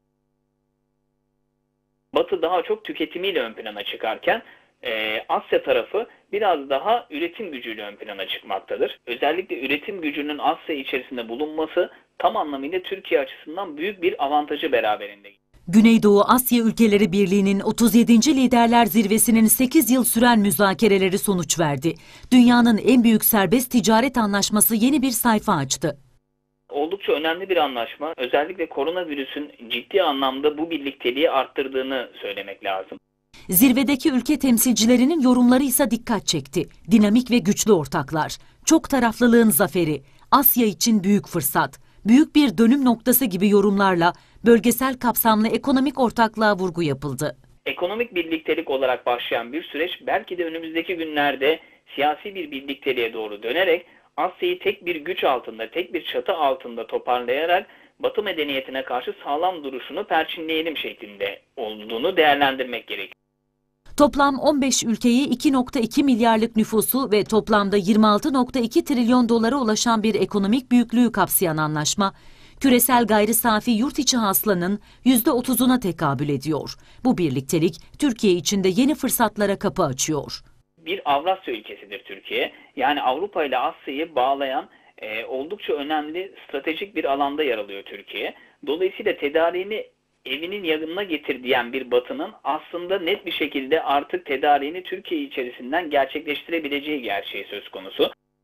Batı daha çok tüketimiyle ön plana çıkarken e, Asya tarafı biraz daha üretim gücüyle ön plana çıkmaktadır. Özellikle üretim gücünün Asya içerisinde bulunması tam anlamıyla Türkiye açısından büyük bir avantajı beraberinde. Güneydoğu Asya Ülkeleri Birliği'nin otuz yedinci Liderler Zirvesi'nin sekiz yıl süren müzakereleri sonuç verdi. Dünyanın en büyük serbest ticaret anlaşması yeni bir sayfa açtı. Oldukça önemli bir anlaşma. Özellikle koronavirüsün ciddi anlamda bu birlikteliği arttırdığını söylemek lazım. Zirvedeki ülke temsilcilerinin yorumları ise dikkat çekti. Dinamik ve güçlü ortaklar, çok taraflılığın zaferi, Asya için büyük fırsat, büyük bir dönüm noktası gibi yorumlarla bölgesel kapsamlı ekonomik ortaklığa vurgu yapıldı. Ekonomik birliktelik olarak başlayan bir süreç belki de önümüzdeki günlerde siyasi bir birlikteliğe doğru dönerek Asya'yı tek bir güç altında, tek bir çatı altında toparlayarak Batı medeniyetine karşı sağlam duruşunu perçinleyelim şeklinde olduğunu değerlendirmek gerekiyor. Toplam on beş ülkeyi iki nokta iki milyarlık nüfusu ve toplamda yirmi altı nokta iki trilyon dolara ulaşan bir ekonomik büyüklüğü kapsayan anlaşma, küresel gayri safi yurt içi hasılanın yüzde otuzuna tekabül ediyor. Bu birliktelik Türkiye için de yeni fırsatlara kapı açıyor. Bir Avrasya ülkesidir Türkiye. Yani Avrupa ile Asya'yı bağlayan e, oldukça önemli stratejik bir alanda yer alıyor Türkiye. Dolayısıyla tedariğini evinin yanına getir diyen bir Batı'nın aslında net bir şekilde artık tedariğini Türkiye içerisinden gerçekleştirebileceği gerçeği söz konusu.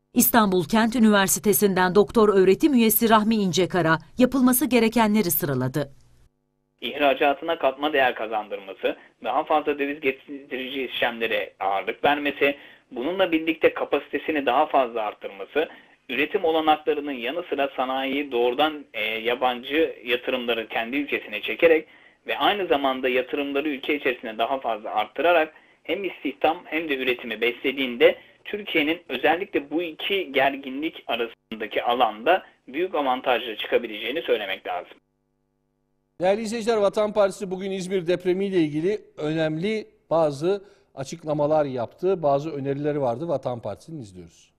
İstanbul Kent Üniversitesi'nden doktor öğretim üyesi Rahmi İncekara yapılması gerekenleri sıraladı. İhracatına katma değer kazandırması, daha fazla döviz getirici işlemlere ağırlık vermesi, bununla birlikte kapasitesini daha fazla arttırması, üretim olanaklarının yanı sıra sanayiyi doğrudan e, yabancı yatırımları kendi ülkesine çekerek ve aynı zamanda yatırımları ülke içerisinde daha fazla arttırarak hem istihdam hem de üretimi beslediğinde Türkiye'nin özellikle bu iki gerginlik arasındaki alanda büyük avantajla çıkabileceğini söylemek lazım. Değerli izleyiciler, Vatan Partisi bugün İzmir depremiyle ilgili önemli bazı açıklamalar yaptı. Bazı önerileri vardı. Vatan Partisi'ni izliyoruz.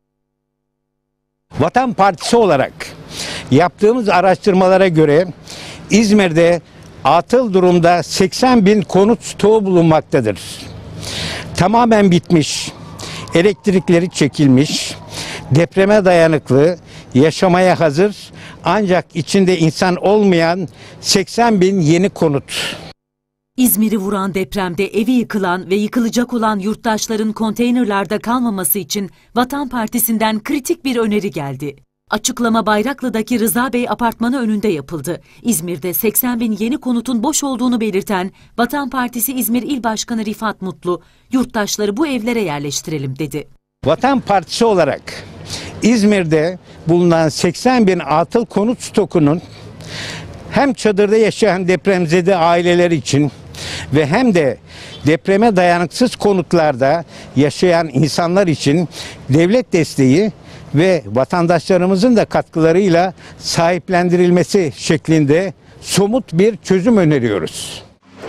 Vatan Partisi olarak yaptığımız araştırmalara göre İzmir'de atıl durumda seksen bin konut stoğu bulunmaktadır. Tamamen bitmiş, elektrikleri çekilmiş, depreme dayanıklı, yaşamaya hazır ancak içinde insan olmayan seksen bin yeni konut. İzmir'i vuran depremde evi yıkılan ve yıkılacak olan yurttaşların konteynerlarda kalmaması için Vatan Partisi'nden kritik bir öneri geldi. Açıklama Bayraklı'daki Rıza Bey apartmanı önünde yapıldı. İzmir'de seksen bin yeni konutun boş olduğunu belirten Vatan Partisi İzmir İl Başkanı Rifat Mutlu, yurttaşları bu evlere yerleştirelim dedi. Vatan Partisi olarak İzmir'de bulunan seksen bin atıl konut stokunun hem çadırda yaşayan depremzede aileler için ve hem de depreme dayanıksız konutlarda yaşayan insanlar için devlet desteği ve vatandaşlarımızın da katkılarıyla sahiplendirilmesi şeklinde somut bir çözüm öneriyoruz.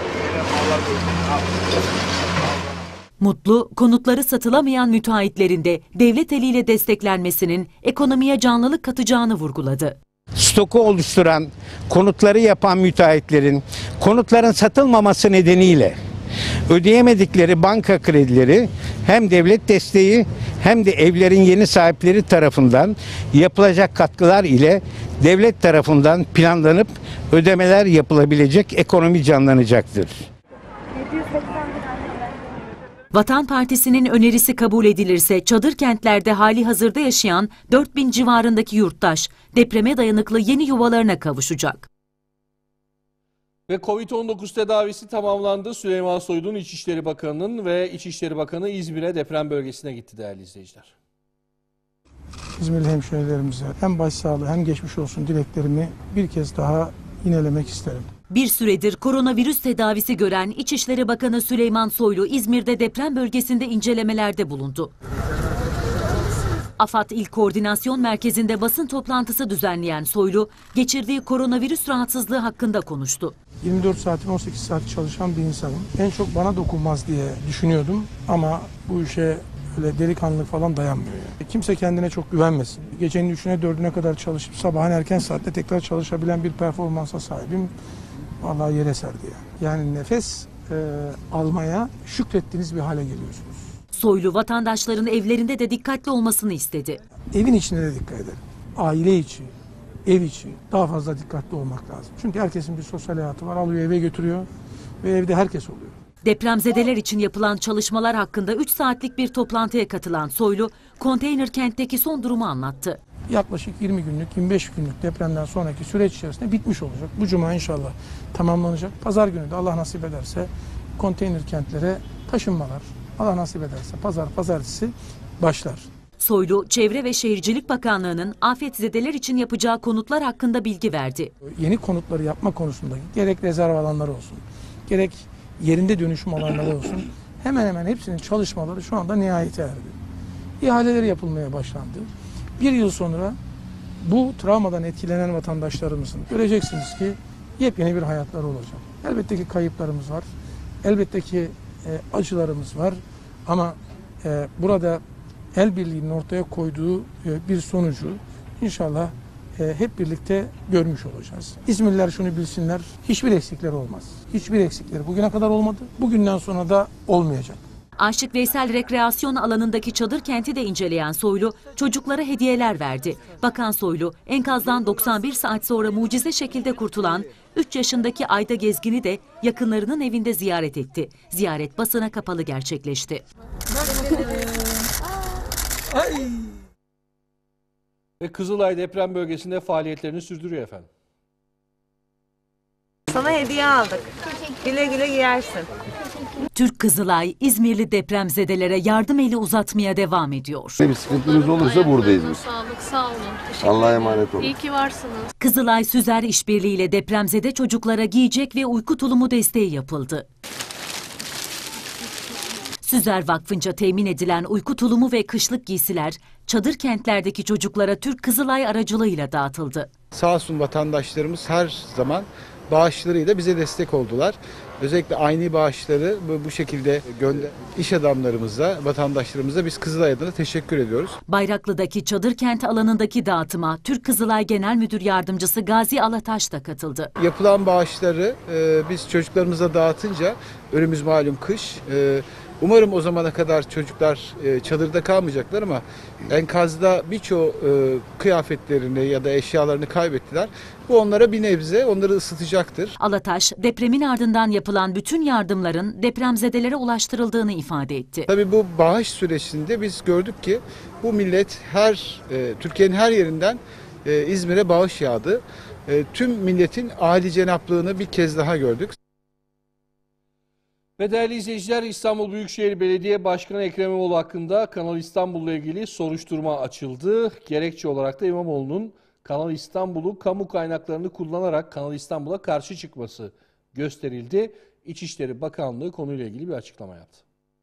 Mutlu, konutları satılamayan müteahhitlerin de devlet eliyle desteklenmesinin ekonomiye canlılık katacağını vurguladı. Stoku oluşturan, konutları yapan müteahhitlerin konutların satılmaması nedeniyle ödeyemedikleri banka kredileri hem devlet desteği hem de evlerin yeni sahipleri tarafından yapılacak katkılar ile devlet tarafından planlanıp ödemeler yapılabilecek ekonomi canlanacaktır. Vatan Partisi'nin önerisi kabul edilirse çadır kentlerde hali hazırda yaşayan dört bin civarındaki yurttaş depreme dayanıklı yeni yuvalarına kavuşacak. Ve Covid on dokuz tedavisi tamamlandı. Süleyman Soylu'nun İçişleri Bakanı'nın ve İçişleri Bakanı İzmir'e deprem bölgesine gitti değerli izleyiciler. İzmirli hemşehrilerimize hem başsağlığı hem geçmiş olsun dileklerimi bir kez daha yinelemek isterim. Bir süredir koronavirüs tedavisi gören İçişleri Bakanı Süleyman Soylu İzmir'de deprem bölgesinde incelemelerde bulundu. AFAD İl Koordinasyon Merkezi'nde basın toplantısı düzenleyen Soylu, geçirdiği koronavirüs rahatsızlığı hakkında konuştu. yirmi dört saatin on sekiz saat çalışan bir insanım. En çok bana dokunmaz diye düşünüyordum ama bu işe öyle delikanlılık falan dayanmıyor. Yani. Kimse kendine çok güvenmesin. Gecenin üçüne dördüne kadar çalışıp sabahın erken saatte tekrar çalışabilen bir performansa sahibim. Vallahi yere serdi yani. Yani nefes e, almaya şükrettiğiniz bir hale geliyorsunuz. Soylu vatandaşların evlerinde de dikkatli olmasını istedi. Evin içine de dikkat edelim. Aile içi, ev içi daha fazla dikkatli olmak lazım. Çünkü herkesin bir sosyal hayatı var. Alıyor eve götürüyor ve evde herkes oluyor. Depremzedeler için yapılan çalışmalar hakkında üç saatlik bir toplantıya katılan Soylu, konteyner kentteki son durumu anlattı. Yaklaşık yirmi günlük, yirmi beş günlük depremden sonraki süreç içerisinde bitmiş olacak. Bu cuma inşallah tamamlanacak. Pazar günü de Allah nasip ederse konteyner kentlere taşınmalar, Allah nasip ederse pazar, pazartesi başlar. Soylu, Çevre ve Şehircilik Bakanlığı'nın afetzedeler için yapacağı konutlar hakkında bilgi verdi. Yeni konutları yapma konusunda gerek rezerv alanları olsun, gerek yerinde dönüşüm alanları olsun, hemen hemen hepsinin çalışmaları şu anda nihayete erdi. İhaleleri yapılmaya başlandı. Bir yıl sonra bu travmadan etkilenen vatandaşlarımızın göreceksiniz ki yepyeni bir hayatları olacak. Elbette ki kayıplarımız var, elbette ki e, acılarımız var ama e, burada el birliğinin ortaya koyduğu e, bir sonucu inşallah e, hep birlikte görmüş olacağız. İzmirliler şunu bilsinler, hiçbir eksikleri olmaz. Hiçbir eksikleri bugüne kadar olmadı, bugünden sonra da olmayacak. Aşık Veysel rekreasyon alanındaki çadır kenti de inceleyen Soylu, çocuklara hediyeler verdi. Bakan Soylu, enkazdan doksan bir saat sonra mucize şekilde kurtulan üç yaşındaki Ayda Gezgin'i de yakınlarının evinde ziyaret etti. Ziyaret basına kapalı gerçekleşti. Ve Kızılay deprem bölgesinde faaliyetlerini sürdürüyor efendim. Sana hediye aldık. Güle güle giyersin. Türk Kızılay, İzmirli depremzedelere yardım eli uzatmaya devam ediyor. Bir sıkıntınız olursa buradayız biz. Sağlık, sağ olun. Teşekkür Allah'a ederim. emanet olun. İyi ki varsınız. Kızılay Süzer işbirliğiyle depremzede çocuklara giyecek ve uyku tulumu desteği yapıldı. Süzer Vakfı'nca temin edilen uyku tulumu ve kışlık giysiler, çadır kentlerdeki çocuklara Türk Kızılay aracılığıyla dağıtıldı. Sağ olsun vatandaşlarımız her zaman bağışlarıyla bize destek oldular. Özellikle aynı bağışları bu, bu şekilde gönder iş adamlarımıza, vatandaşlarımıza biz Kızılay adına teşekkür ediyoruz. Bayraklı'daki çadır kent alanındaki dağıtıma Türk Kızılay Genel Müdür Yardımcısı Gazi Alataş da katıldı. Yapılan bağışları e, biz çocuklarımıza dağıtınca, önümüz malum kış, e, umarım o zamana kadar çocuklar e, çadırda kalmayacaklar ama enkazda birçoğu e, kıyafetlerini ya da eşyalarını kaybettiler. Bu onlara bir nebze onları ısıtacaktır. Alataş, depremin ardından yapılan bütün yardımların depremzedelere ulaştırıldığını ifade etti. Tabii bu bağış sürecinde biz gördük ki bu millet her e, Türkiye'nin her yerinden e, İzmir'e bağış yağdı. E, tüm milletin âli cenaplığını bir kez daha gördük. Ve değerli izleyiciler, İstanbul Büyükşehir Belediye Başkanı Ekrem İmamoğlu hakkında Kanal İstanbul'la ilgili soruşturma açıldı. Gerekçe olarak da İmamoğlu'nun Kanal İstanbul'u kamu kaynaklarını kullanarak Kanal İstanbul'a karşı çıkması gösterildi. İçişleri Bakanlığı konuyla ilgili bir açıklama yaptı.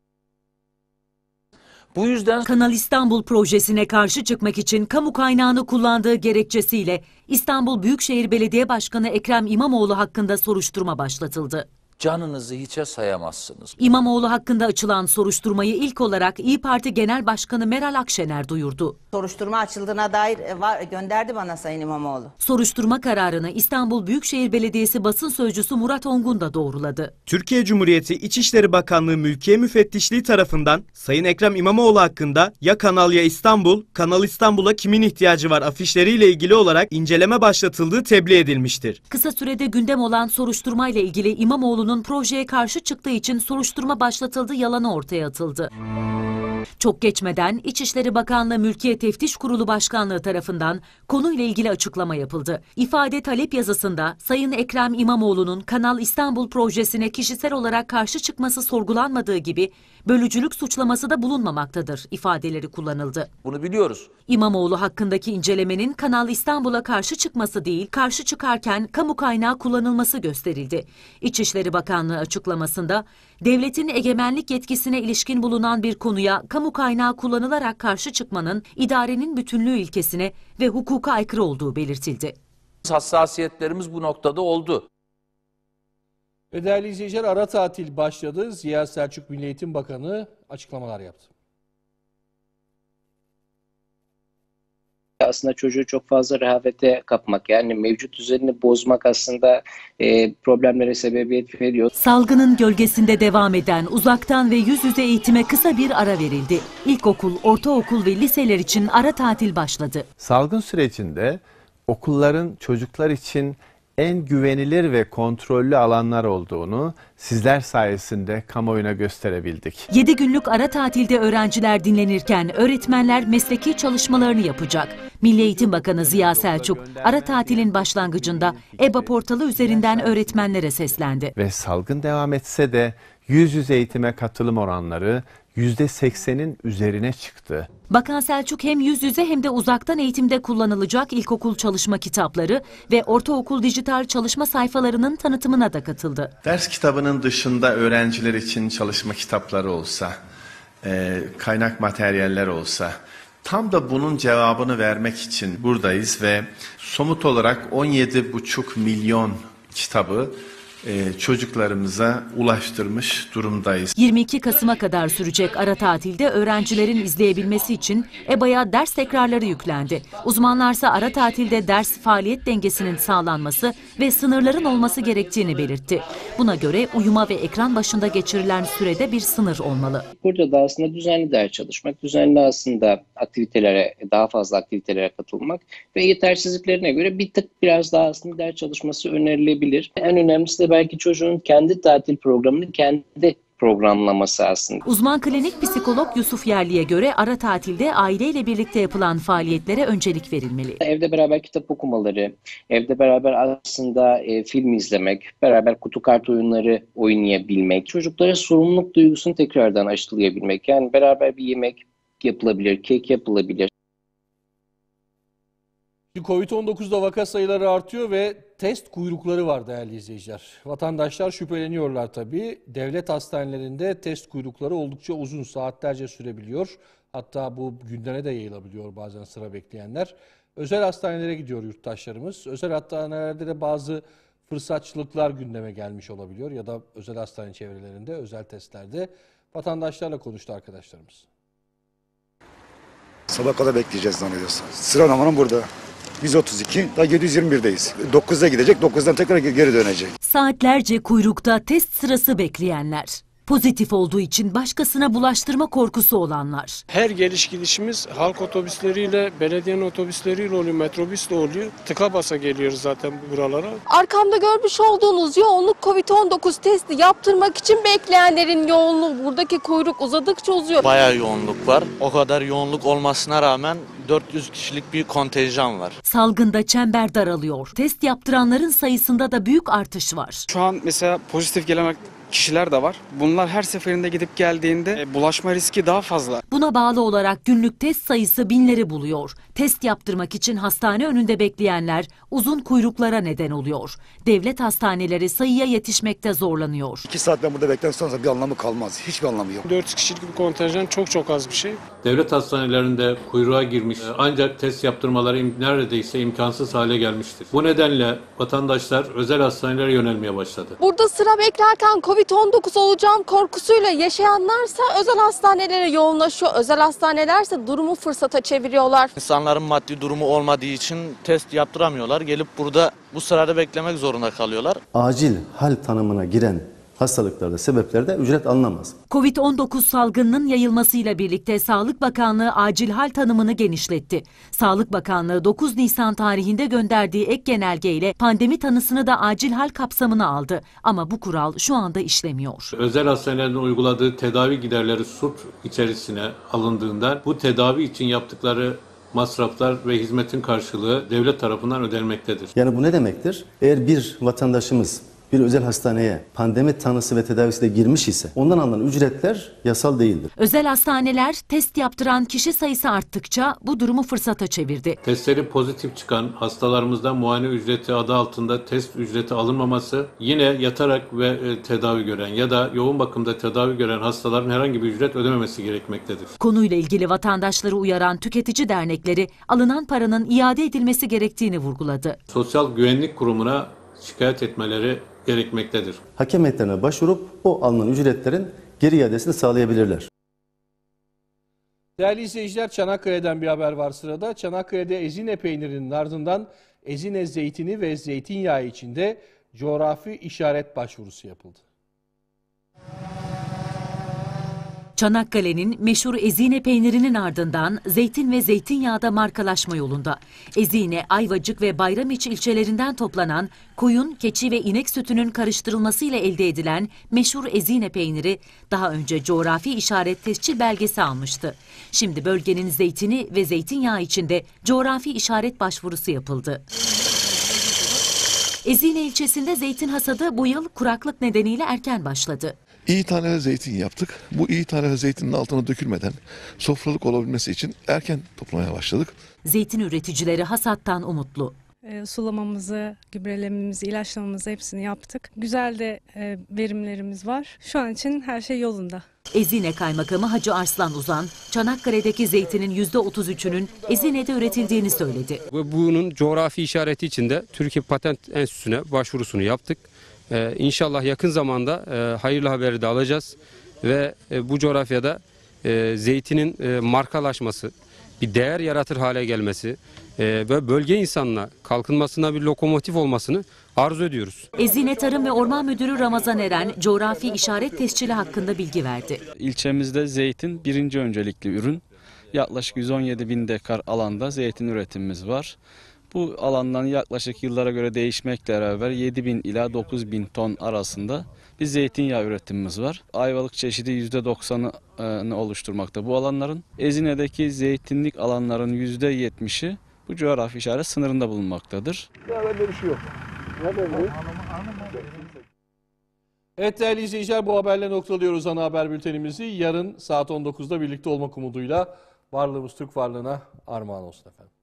Bu yüzden Kanal İstanbul projesine karşı çıkmak için kamu kaynağını kullandığı gerekçesiyle İstanbul Büyükşehir Belediye Başkanı Ekrem İmamoğlu hakkında soruşturma başlatıldı. Canınızı hiçe sayamazsınız. İmamoğlu hakkında açılan soruşturmayı ilk olarak İYİ Parti Genel Başkanı Meral Akşener duyurdu. Soruşturma açıldığına dair var, gönderdi bana Sayın İmamoğlu. Soruşturma kararını İstanbul Büyükşehir Belediyesi basın sözcüsü Murat Ongun da doğruladı. Türkiye Cumhuriyeti İçişleri Bakanlığı Mülkiye Müfettişliği tarafından Sayın Ekrem İmamoğlu hakkında ya Kanal ya İstanbul, Kanal İstanbul'a kimin ihtiyacı var afişleriyle ilgili olarak inceleme başlatıldığı tebliğ edilmiştir. Kısa sürede gündem olan soruşturmayla ilgili İmamoğlu'nun projeye karşı çıktığı için soruşturma başlatıldı yalanı ortaya atıldı. Çok geçmeden İçişleri Bakanlığı Mülkiye Teftiş Kurulu Başkanlığı tarafından konuyla ilgili açıklama yapıldı. İfade talep yazısında Sayın Ekrem İmamoğlu'nun Kanal İstanbul projesine kişisel olarak karşı çıkması sorgulanmadığı gibi bölücülük suçlaması da bulunmamaktadır ifadeleri kullanıldı. Bunu biliyoruz. İmamoğlu hakkındaki incelemenin Kanal İstanbul'a karşı çıkması değil, karşı çıkarken kamu kaynağı kullanılması gösterildi. İçişleri Bakanlığı açıklamasında devletin egemenlik yetkisine ilişkin bulunan bir konuya kamu kaynağı kullanılarak karşı çıkmanın idarenin bütünlüğü ilkesine ve hukuka aykırı olduğu belirtildi. Hassasiyetlerimiz bu noktada oldu. Ve değerli izleyiciler, ara tatil başladı. Ziya Selçuk Milli Eğitim Bakanı açıklamalar yaptı. Aslında çocuğu çok fazla rehavete kapmak, yani mevcut düzenini bozmak aslında e, problemlere sebebiyet veriyor. Salgının gölgesinde devam eden uzaktan ve yüz yüze eğitime kısa bir ara verildi. İlkokul, ortaokul ve liseler için ara tatil başladı. Salgın sürecinde okulların çocuklar için en güvenilir ve kontrollü alanlar olduğunu sizler sayesinde kamuoyuna gösterebildik. yedi günlük ara tatilde öğrenciler dinlenirken öğretmenler mesleki çalışmalarını yapacak. Milli Eğitim Bakanı Ziya Selçuk, ara tatilin başlangıcında E B A portalı üzerinden öğretmenlere seslendi. Ve salgın devam etse de yüz yüze eğitime katılım oranları yüzde seksenin üzerine çıktı. Bakan Selçuk hem yüz yüze hem de uzaktan eğitimde kullanılacak ilkokul çalışma kitapları ve ortaokul dijital çalışma sayfalarının tanıtımına da katıldı. Ders kitabının dışında öğrenciler için çalışma kitapları olsa, e, kaynak materyaller olsa, tam da bunun cevabını vermek için buradayız ve somut olarak on yedi buçuk milyon kitabı çocuklarımıza ulaştırmış durumdayız. yirmi iki Kasım'a kadar sürecek ara tatilde öğrencilerin izleyebilmesi için E B A'ya ders tekrarları yüklendi. Uzmanlarsa ara tatilde ders faaliyet dengesinin sağlanması ve sınırların olması gerektiğini belirtti. Buna göre uyuma ve ekran başında geçirilen sürede bir sınır olmalı. Burada da aslında düzenli ders çalışmak, düzenli aslında aktivitelere, daha fazla aktivitelere katılmak ve yetersizliklerine göre bir tık biraz daha aslında ders çalışması önerilebilir. En önemlisi de belki çocuğun kendi tatil programını kendi programlaması aslında. Uzman klinik psikolog Yusuf Yerli'ye göre ara tatilde aileyle birlikte yapılan faaliyetlere öncelik verilmeli. Evde beraber kitap okumaları, evde beraber aslında e, film izlemek, beraber kutu kart oyunları oynayabilmek, çocuklara sorumluluk duygusunu tekrardan aşılayabilmek. Yani beraber bir yemek yapılabilir, kek yapılabilir. Covid on dokuzda vaka sayıları artıyor ve test kuyrukları var değerli izleyiciler. Vatandaşlar şüpheleniyorlar tabii. Devlet hastanelerinde test kuyrukları oldukça uzun, saatlerce sürebiliyor. Hatta bu günlere de yayılabiliyor bazen sıra bekleyenler. Özel hastanelere gidiyor yurttaşlarımız. Özel hastanelerde de bazı fırsatçılıklar gündeme gelmiş olabiliyor ya da özel hastane çevrelerinde, özel testlerde. Vatandaşlarla konuştu arkadaşlarımız. Sabah kadar bekleyeceğiz zannediyorsun. Sıra numaram burada. yüz otuz iki, daha yedi yüz yirmi birdeyiz. dokuzda gidecek, dokuzdan tekrar geri dönecek. Saatlerce kuyrukta test sırası bekleyenler. Pozitif olduğu için başkasına bulaştırma korkusu olanlar. Her geliş gidişimiz halk otobüsleriyle, belediyenin otobüsleriyle oluyor, metrobüsle oluyor. Tıka basa geliyoruz zaten buralara. Arkamda görmüş olduğunuz yoğunluk Covid on dokuz testi yaptırmak için bekleyenlerin yoğunluğu. Buradaki kuyruk uzadıkça uzuyor. Bayağı yoğunluk var. O kadar yoğunluk olmasına rağmen dört yüz kişilik bir kontenjan var. Salgında çember daralıyor. Test yaptıranların sayısında da büyük artış var. Şu an mesela pozitif gelen kişiler de var. Bunlar her seferinde gidip geldiğinde e, bulaşma riski daha fazla. Buna bağlı olarak günlük test sayısı binleri buluyor. Test yaptırmak için hastane önünde bekleyenler uzun kuyruklara neden oluyor. Devlet hastaneleri sayıya yetişmekte zorlanıyor. İki saat ben burada beklersen sonra bir anlamı kalmaz. Hiçbir anlamı yok. dört yüz kişilik bir kontenjan çok çok az bir şey. Devlet hastanelerinde kuyruğa girmiş ancak test yaptırmaları neredeyse imkansız hale gelmiştir. Bu nedenle vatandaşlar özel hastanelere yönelmeye başladı. Burada sıra beklerken Covid on dokuz olacağım korkusuyla yaşayanlarsa özel hastanelere yoğunlaşıyor. Özel hastanelerse durumu fırsata çeviriyorlar. İnsanların maddi durumu olmadığı için test yaptıramıyorlar. Gelip burada bu sırada beklemek zorunda kalıyorlar. Acil hal tanımına giren hastalıklarda, sebeplerde ücret alınamaz. Covid on dokuz salgınının yayılmasıyla birlikte Sağlık Bakanlığı acil hal tanımını genişletti. Sağlık Bakanlığı dokuz Nisan tarihinde gönderdiği ek genelgeyle pandemi tanısını da acil hal kapsamına aldı. Ama bu kural şu anda işlemiyor. Özel hastanelerin uyguladığı tedavi giderleri suç içerisine alındığından bu tedavi için yaptıkları masraflar ve hizmetin karşılığı devlet tarafından ödenmektedir. Yani bu ne demektir? Eğer bir vatandaşımız bir özel hastaneye pandemi tanısı ve tedavisiyle girmiş ise ondan alınan ücretler yasal değildir. Özel hastaneler test yaptıran kişi sayısı arttıkça bu durumu fırsata çevirdi. Testleri pozitif çıkan hastalarımızdan muayene ücreti adı altında test ücreti alınmaması, yine yatarak ve tedavi gören ya da yoğun bakımda tedavi gören hastaların herhangi bir ücret ödememesi gerekmektedir. Konuyla ilgili vatandaşları uyaran tüketici dernekleri alınan paranın iade edilmesi gerektiğini vurguladı. Sosyal Güvenlik Kurumu'na şikayet etmeleri gerekmektedir. Hakem heyetlerine başvurup o alınan ücretlerin geri iadesini sağlayabilirler. Değerli izleyiciler, Çanakkale'den bir haber var sırada. Çanakkale'de Ezine peynirinin ardından Ezine zeytini ve zeytinyağı içinde coğrafi işaret başvurusu yapıldı. Çanakkale'nin meşhur Ezine peynirinin ardından zeytin ve zeytinyağı da markalaşma yolunda. Ezine, Ayvacık ve Bayramiç ilçelerinden toplanan koyun, keçi ve inek sütünün karıştırılmasıyla elde edilen meşhur Ezine peyniri daha önce coğrafi işaret tescil belgesi almıştı. Şimdi bölgenin zeytini ve zeytinyağı içinde coğrafi işaret başvurusu yapıldı. Ezine ilçesinde zeytin hasadı bu yıl kuraklık nedeniyle erken başladı. İyi taneli zeytin yaptık. Bu iyi taneli zeytinin altına dökülmeden sofralık olabilmesi için erken toplamaya başladık. Zeytin üreticileri hasattan umutlu. E, sulamamızı, gübrelememizi, ilaçlamamızı hepsini yaptık. Güzel de e, verimlerimiz var. Şu an için her şey yolunda. Ezine Kaymakamı Hacı Arslan Uzan, Çanakkale'deki zeytinin yüzde otuz üçünün Ezine'de üretildiğini söyledi. Bunun coğrafi işareti için de Türkiye Patent Enstitüsü'ne başvurusunu yaptık. Ee, İnşallah yakın zamanda e, hayırlı haberi de alacağız ve e, bu coğrafyada e, zeytinin e, markalaşması, bir değer yaratır hale gelmesi e, ve bölge insanına kalkınmasına bir lokomotif olmasını arzu ediyoruz. Ezine Tarım ve Orman Müdürü Ramazan Eren, coğrafi işaret tescili hakkında bilgi verdi. İlçemizde zeytin birinci öncelikli ürün. Yaklaşık yüz on yedi bin dekar alanda zeytin üretimimiz var. Bu alandan yaklaşık yıllara göre değişmekle beraber yedi bin ila dokuz bin ton arasında bir zeytinyağı üretimimiz var. Ayvalık çeşidi yüzde doksanını oluşturmakta bu alanların. Ezine'deki zeytinlik alanların yüzde yetmişi bu coğrafi işaret sınırında bulunmaktadır. Böyle bir şey yok. Evet değerli izleyiciler, bu haberle noktalıyoruz ana haber bültenimizi. Yarın saat on dokuzda birlikte olmak umuduyla varlığımız Türk varlığına armağan olsun efendim.